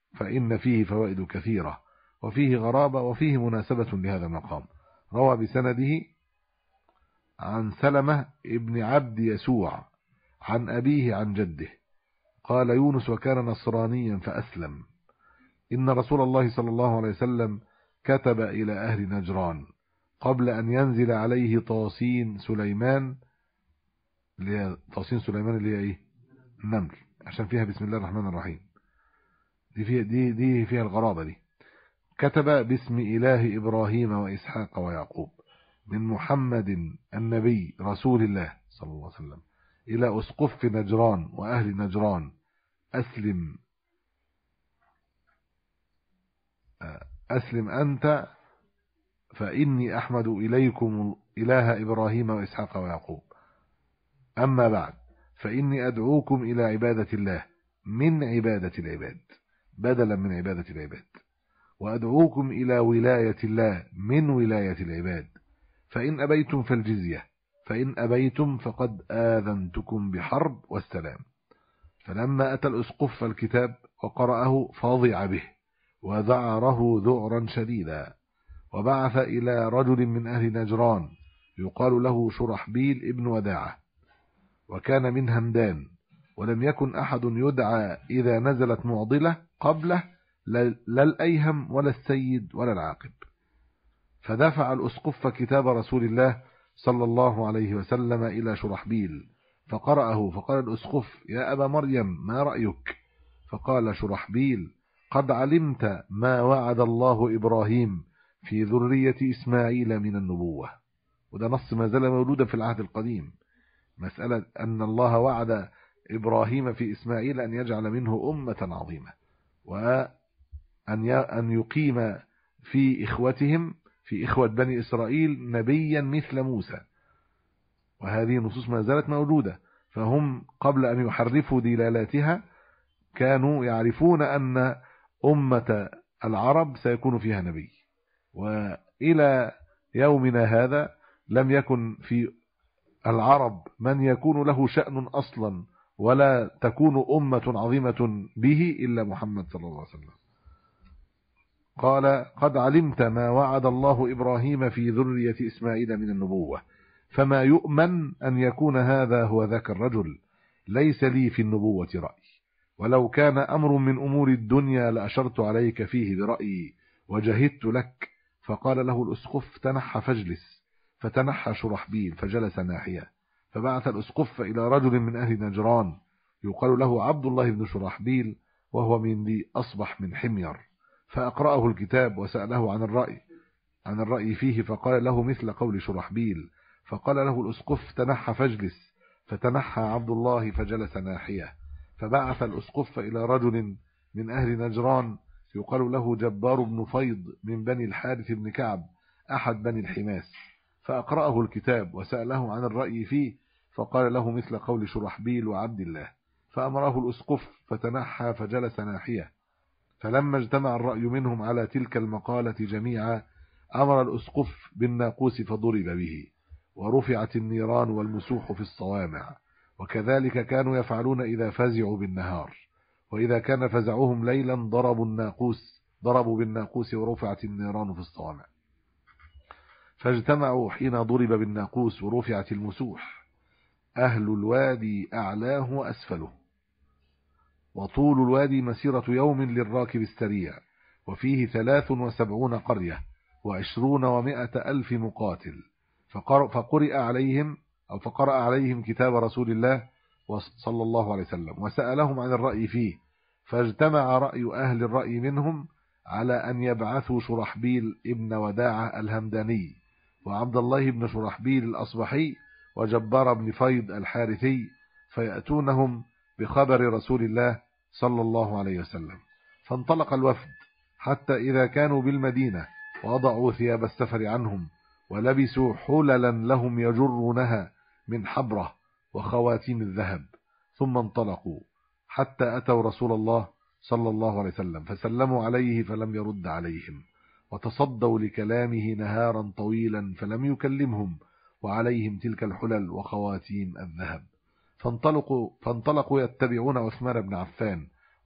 فإن فيه فوائد كثيرة وفيه غرابة وفيه مناسبة لهذا المقام. روى بسنده عن سلمة ابن عبد يسوع عن أبيه عن جده قال يونس وكان نصرانيا فأسلم إن رسول الله صلى الله عليه وسلم كتب إلى أهل نجران قبل أن ينزل عليه طاسين سليمان، طاسين سليمان اللي هي إيه؟ النمل، عشان فيها بسم الله الرحمن الرحيم، دي فيها, دي, دي فيها الغرابة دي. كتب باسم إله إبراهيم وإسحاق ويعقوب من محمد النبي رسول الله صلى الله عليه وسلم إلى أسقف نجران وأهل نجران أسلم أسلم أنت فإني أحمد إليكم إله إبراهيم وإسحاق ويعقوب. أما بعد فإني أدعوكم إلى عبادة الله من عبادة العباد بدلا من عبادة العباد، وأدعوكم إلى ولاية الله من ولاية العباد، فإن أبيتم فالجزية، فإن أبيتم فقد آذنتكم بحرب والسلام. فلما أتى الأسقف الكتاب وقرأه فضع به وذعره ذعرا شديدا، وبعث إلى رجل من أهل نجران يقال له شرحبيل ابن وداعة، وكان من همدان، ولم يكن أحد يدعى إذا نزلت معضلة قبله لا الأيهم ولا السيد ولا العاقب. فدفع الأسقف كتاب رسول الله صلى الله عليه وسلم إلى شرحبيل فقرأه، فقال الأسقف يا أبا مريم ما رأيك؟ فقال شرحبيل قد علمت ما وعد الله إبراهيم في ذرية إسماعيل من النبوة. وده نص ما زال موجودا في العهد القديم، مسألة أن الله وعد إبراهيم في إسماعيل أن يجعل منه أمة عظيمة، وأن أن يقيم في إخوتهم في إخوة بني إسرائيل نبيا مثل موسى. وهذه نصوص ما زالت موجودة، فهم قبل أن يحرفوا دلالاتها كانوا يعرفون أن أمة العرب سيكون فيها نبي، وإلى يومنا هذا لم يكن في العرب من يكون له شأن أصلا ولا تكون أمة عظيمة به إلا محمد صلى الله عليه وسلم. قال قد علمت ما وعد الله إبراهيم في ذرية إسماعيل من النبوة، فما يؤمن أن يكون هذا هو ذاك الرجل. ليس لي في النبوة رأي، ولو كان أمر من أمور الدنيا لأشرت عليك فيه برأيي وجهدت لك. فقال له الأسقف تنحى فاجلس، فتنحى شرحبيل فجلس ناحية. فبعث الأسقف إلى رجل من أهل نجران يقال له عبد الله بن شرحبيل، وهو من ذي أصبح من حمير، فأقرأه الكتاب وسأله عن الرأي عن الرأي فيه، فقال له مثل قول شرحبيل. فقال له الأسقف تنحى فاجلس، فتنحى عبد الله فجلس ناحية. فبعث الأسقف إلى رجل من أهل نجران يقال له جبار بن فيض من بني الحارث بن كعب أحد بني الحماس، فأقرأه الكتاب وسأله عن الرأي فيه، فقال له مثل قول شرحبيل وعبد الله. فأمره الأسقف فتنحى فجلس ناحية. فلما اجتمع الرأي منهم على تلك المقالة جميعا أمر الأسقف بالناقوس فضرب به، ورفعت النيران والمسوح في الصوامع. وكذلك كانوا يفعلون إذا فزعوا بالنهار، وإذا كان فزعهم ليلا ضربوا الناقوس ضربوا بالناقوس ورفعت النيران في الصوامع. فاجتمعوا حين ضرب بالناقوس ورفعت المسوح. أهل الوادي أعلاه وأسفله، وطول الوادي مسيرة يوم للراكب السريع، وفيه ثلاث وسبعون قرية وعشرون ومائة ألف مقاتل. فقرئ عليهم أو فقرأ عليهم كتاب رسول الله صلى الله عليه وسلم وسألهم عن الرأي فيه. فاجتمع رأي أهل الرأي منهم على أن يبعثوا شرحبيل ابن وداعة الهمداني، وعبد الله بن شرحبيل الأصبحي، وجبار بن فيض الحارثي، فيأتونهم بخبر رسول الله صلى الله عليه وسلم. فانطلق الوفد حتى إذا كانوا بالمدينة وضعوا ثياب السفر عنهم، ولبسوا حللا لهم يجرونها من حبرة وخواتيم الذهب، ثم انطلقوا حتى أتوا رسول الله صلى الله عليه وسلم فسلموا عليه فلم يرد عليهم، وتصدوا لكلامه نهارا طويلا فلم يكلمهم، وعليهم تلك الحلل وخواتيم الذهب. فانطلقوا, فانطلقوا يتبعون عثمان بن عفان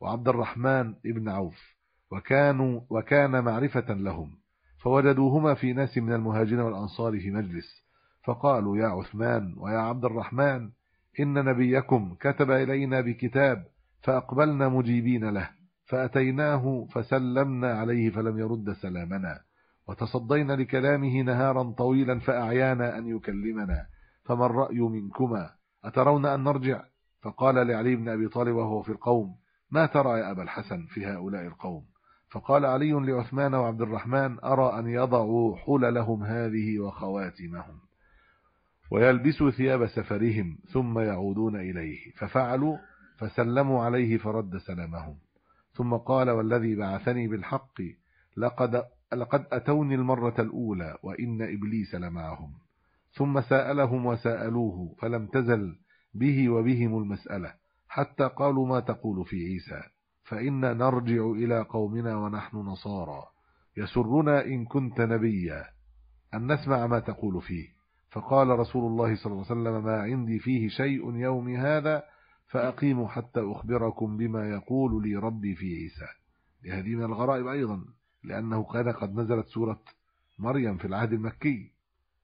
وعبد الرحمن ابن عوف، وكانوا وكان معرفة لهم، فوجدوهما في ناس من المهاجرين والأنصار في مجلس، فقالوا: يا عثمان ويا عبد الرحمن، إن نبيكم كتب إلينا بكتاب، فأقبلنا مجيبين له، فأتيناه فسلمنا عليه فلم يرد سلامنا، وتصدينا لكلامه نهارا طويلا فأعيانا أن يكلمنا، فما الرأي منكما؟ أترون أن نرجع؟ فقال لعلي بن أبي طالب وهو في القوم: ما ترى يا أبا الحسن في هؤلاء القوم؟ فقال علي لعثمان وعبد الرحمن: أرى أن يضعوا حللهم هذه وخواتمهم ويلبسوا ثياب سفرهم ثم يعودون إليه. ففعلوا، فسلموا عليه فرد سلامهم، ثم قال: والذي بعثني بالحق لقد, لقد أتوني المرة الأولى وإن إبليس لمعهم. ثم سألهم وسألوه، فلم تزل به وبهم المسألة، حتى قالوا: ما تقول في عيسى؟ فإنا نرجع إلى قومنا ونحن نصارى، يسرنا إن كنت نبيا أن نسمع ما تقول فيه. فقال رسول الله صلى الله عليه وسلم: ما عندي فيه شيء يومي هذا، فأقيموا حتى أخبركم بما يقول لي ربي في عيسى. لهذه من الغرائب أيضا، لأنه كان قد نزلت سورة مريم في العهد المكي.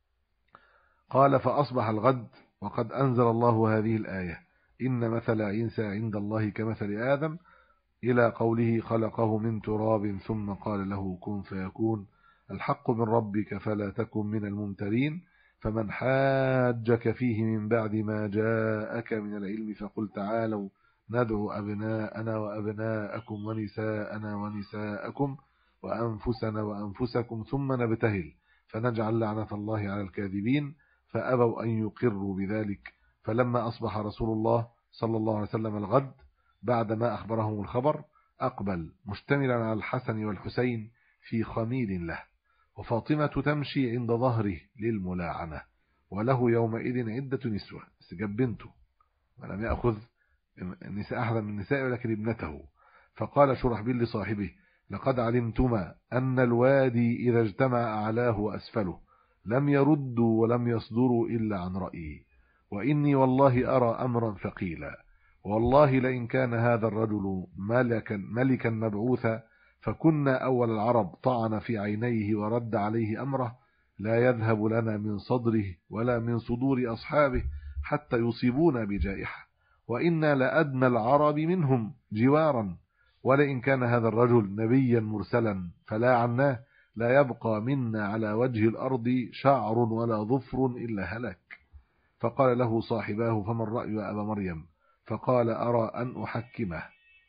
قال: فأصبح الغد وقد أنزل الله هذه الآية: إن مثل عيسى عند الله كمثل آدم، إلى قوله: خلقه من تراب ثم قال له كن فيكون، الحق من ربك فلا تكن من الممترين. فمن حاجك فيه من بعد ما جاءك من العلم فقل تعالوا ندعو أبناءنا وأبناءكم ونساءنا ونساءكم وأنفسنا وأنفسكم ثم نبتهل فنجعل لعنة الله على الكاذبين. فأبوا أن يقروا بذلك. فلما أصبح رسول الله صلى الله عليه وسلم الغد بعدما أخبرهم الخبر، أقبل مشتملا على الحسن والحسين في خميل له، وفاطمة تمشي عند ظهره للملاعنة، وله يومئذ عدة نسوة، استجاب بنته ولم يأخذ النساء أحدا من النساء ولكن ابنته. فقال شرحبيل لصاحبه: لقد علمتما أن الوادي إذا اجتمع أعلاه وأسفله لم يردوا ولم يصدروا إلا عن رأيي، وإني والله أرى أمرا ثقيلا، والله لئن كان هذا الرجل ملكا, ملكا مبعوثا فكنا أول العرب طعن في عينيه ورد عليه أمره، لا يذهب لنا من صدره ولا من صدور أصحابه حتى يصيبونا بجائحة، وإنا لأدنى العرب منهم جوارا، ولئن كان هذا الرجل نبيا مرسلا فلا عناه لا يبقى منا على وجه الأرض شعر ولا ظفر إلا هلك. فقال له صاحباه: فما الرأي يا أبا مريم؟ فقال: أرى أن أحكمه،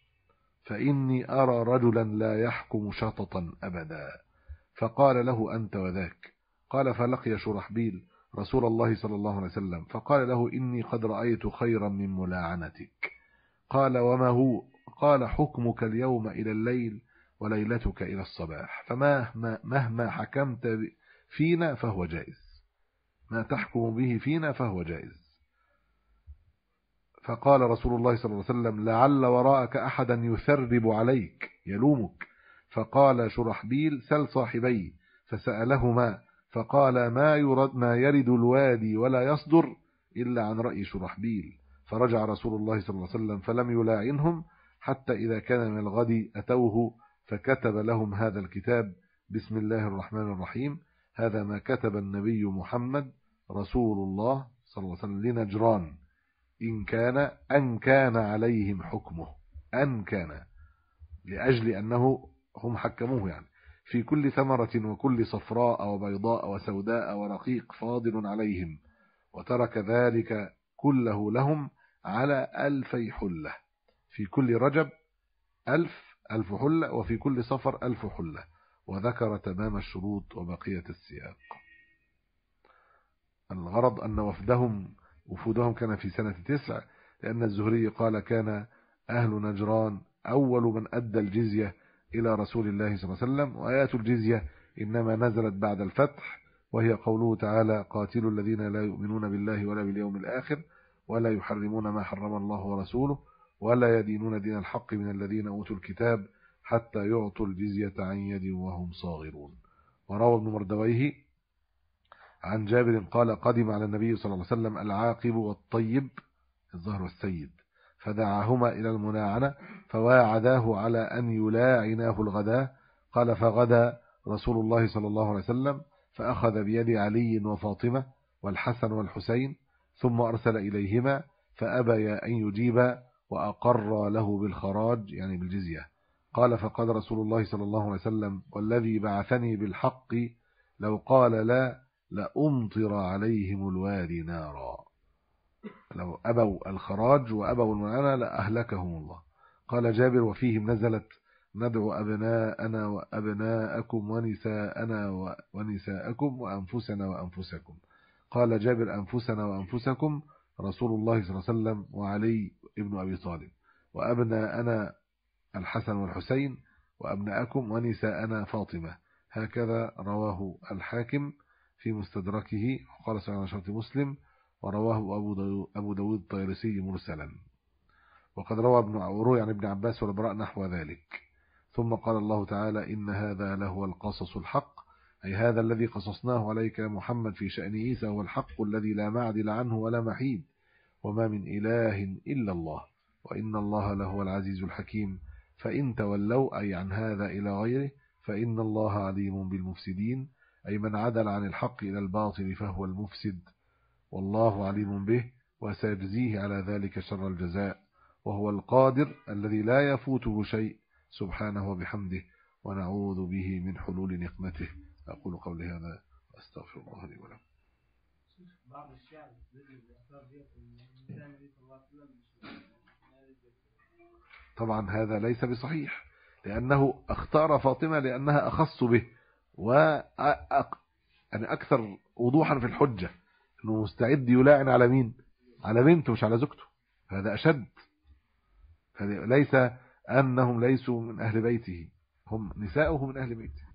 فإني أرى رجلا لا يحكم شططا أبدا. فقال له: أنت وذاك. قال: فلقي شرحبيل رسول الله صلى الله عليه وسلم فقال له: إني قد رأيت خيرا من ملاعنتك. قال: وما هو؟ قال: حكمك اليوم إلى الليل وليلتك إلى الصباح، فمهما مهما حكمت فينا فهو جائز، ما تحكم به فينا فهو جائز. فقال رسول الله صلى الله عليه وسلم: لعل وراءك أحدا يثرب عليك يلومك. فقال شرحبيل: سل صاحبي. فسألهما فقال: ما يرد, ما يرد الوادي ولا يصدر إلا عن رأي شرحبيل. فرجع رسول الله صلى الله عليه وسلم فلم يلاعنهم، حتى إذا كان من الغد أتوه فكتب لهم هذا الكتاب: بسم الله الرحمن الرحيم، هذا ما كتب النبي محمد رسول الله صلى الله عليه وسلم لنجران، إن كان أن كان عليهم حكمه، أن كان لأجل أنه هم حكموه، يعني في كل ثمرة وكل صفراء وبيضاء وسوداء ورقيق فاضل عليهم، وترك ذلك كله لهم على ألفي حلة، في كل رجب ألف ألف حلة، وفي كل صفر ألف حلة، وذكر تمام الشروط وبقية السياق. الغرض أن وفدهم وفودهم كان في سنة تسع، لأن الزهري قال: كان أهل نجران أول من أدى الجزية إلى رسول الله صلى الله عليه وسلم، وآيات الجزية إنما نزلت بعد الفتح، وهي قوله تعالى: قاتلوا الذين لا يؤمنون بالله ولا باليوم الآخر ولا يحرمون ما حرم الله ورسوله ولا يدينون دين الحق من الذين أوتوا الكتاب حتى يعطوا الجزية عن يد وهم صاغرون. وروى ابن مردويه عن جابر قال: قدم على النبي صلى الله عليه وسلم العاقب والطيب الظهر والسيد، فدعاهما إلى المناعنة فواعداه على أن يلاعناه الغداء. قال فغدا رسول الله صلى الله عليه وسلم فأخذ بيد علي وفاطمة والحسن والحسين ثم أرسل إليهما فأبيا أن يجيبا وأقر له بالخراج يعني بالجزية. قال فقال رسول الله صلى الله عليه وسلم والذي بعثني بالحق لو قال لا لأمطر عليهم الوادي نارا. لو أبوا الخراج وأبوا المنعنى لأهلكهم الله. قال جابر وفيهم نزلت ندعو أبناءنا وأبناءكم ونساءنا ونساءكم وأنفسنا وأنفسكم. قال جابر أنفسنا وأنفسكم رسول الله صلى الله عليه وسلم وعلي ابن أبي طالب وأبناءنا الحسن والحسين وأبناءكم ونساءنا فاطمة. هكذا رواه الحاكم في مستدركه وقال سعيد على شرط مسلم ورواه أبو داود الطيرسي مرسلا. وقد روى ابن روي عن ابن عباس والبراء نحو ذلك. ثم قال الله تعالى إن هذا لهو القصص الحق أي هذا الذي قصصناه عليك يا محمد في شأن عيسى هو الحق الذي لا معدل عنه ولا محيد وما من إله إلا الله وإن الله لهو العزيز الحكيم. فإن تولوا أي عن هذا إلى غيره فإن الله عليم بالمفسدين أي من عدل عن الحق إلى الباطل فهو المفسد والله عليم به وسيجزيه على ذلك شر الجزاء وهو القادر الذي لا يفوته شيء سبحانه وبحمده ونعوذ به من حلول نقمته. أقول قولي هذا وأستغفر الله لي ولكم. بعض الشعب طبعا هذا ليس بصحيح لأنه اختار فاطمة لأنها أخص به وأك... يعني أكثر وضوحا في الحجة أنه مستعد يلاعن على مين؟ على بنته مش على زوجته. هذا أشد. ليس أنهم ليسوا من أهل بيته هم نساؤه من أهل بيته.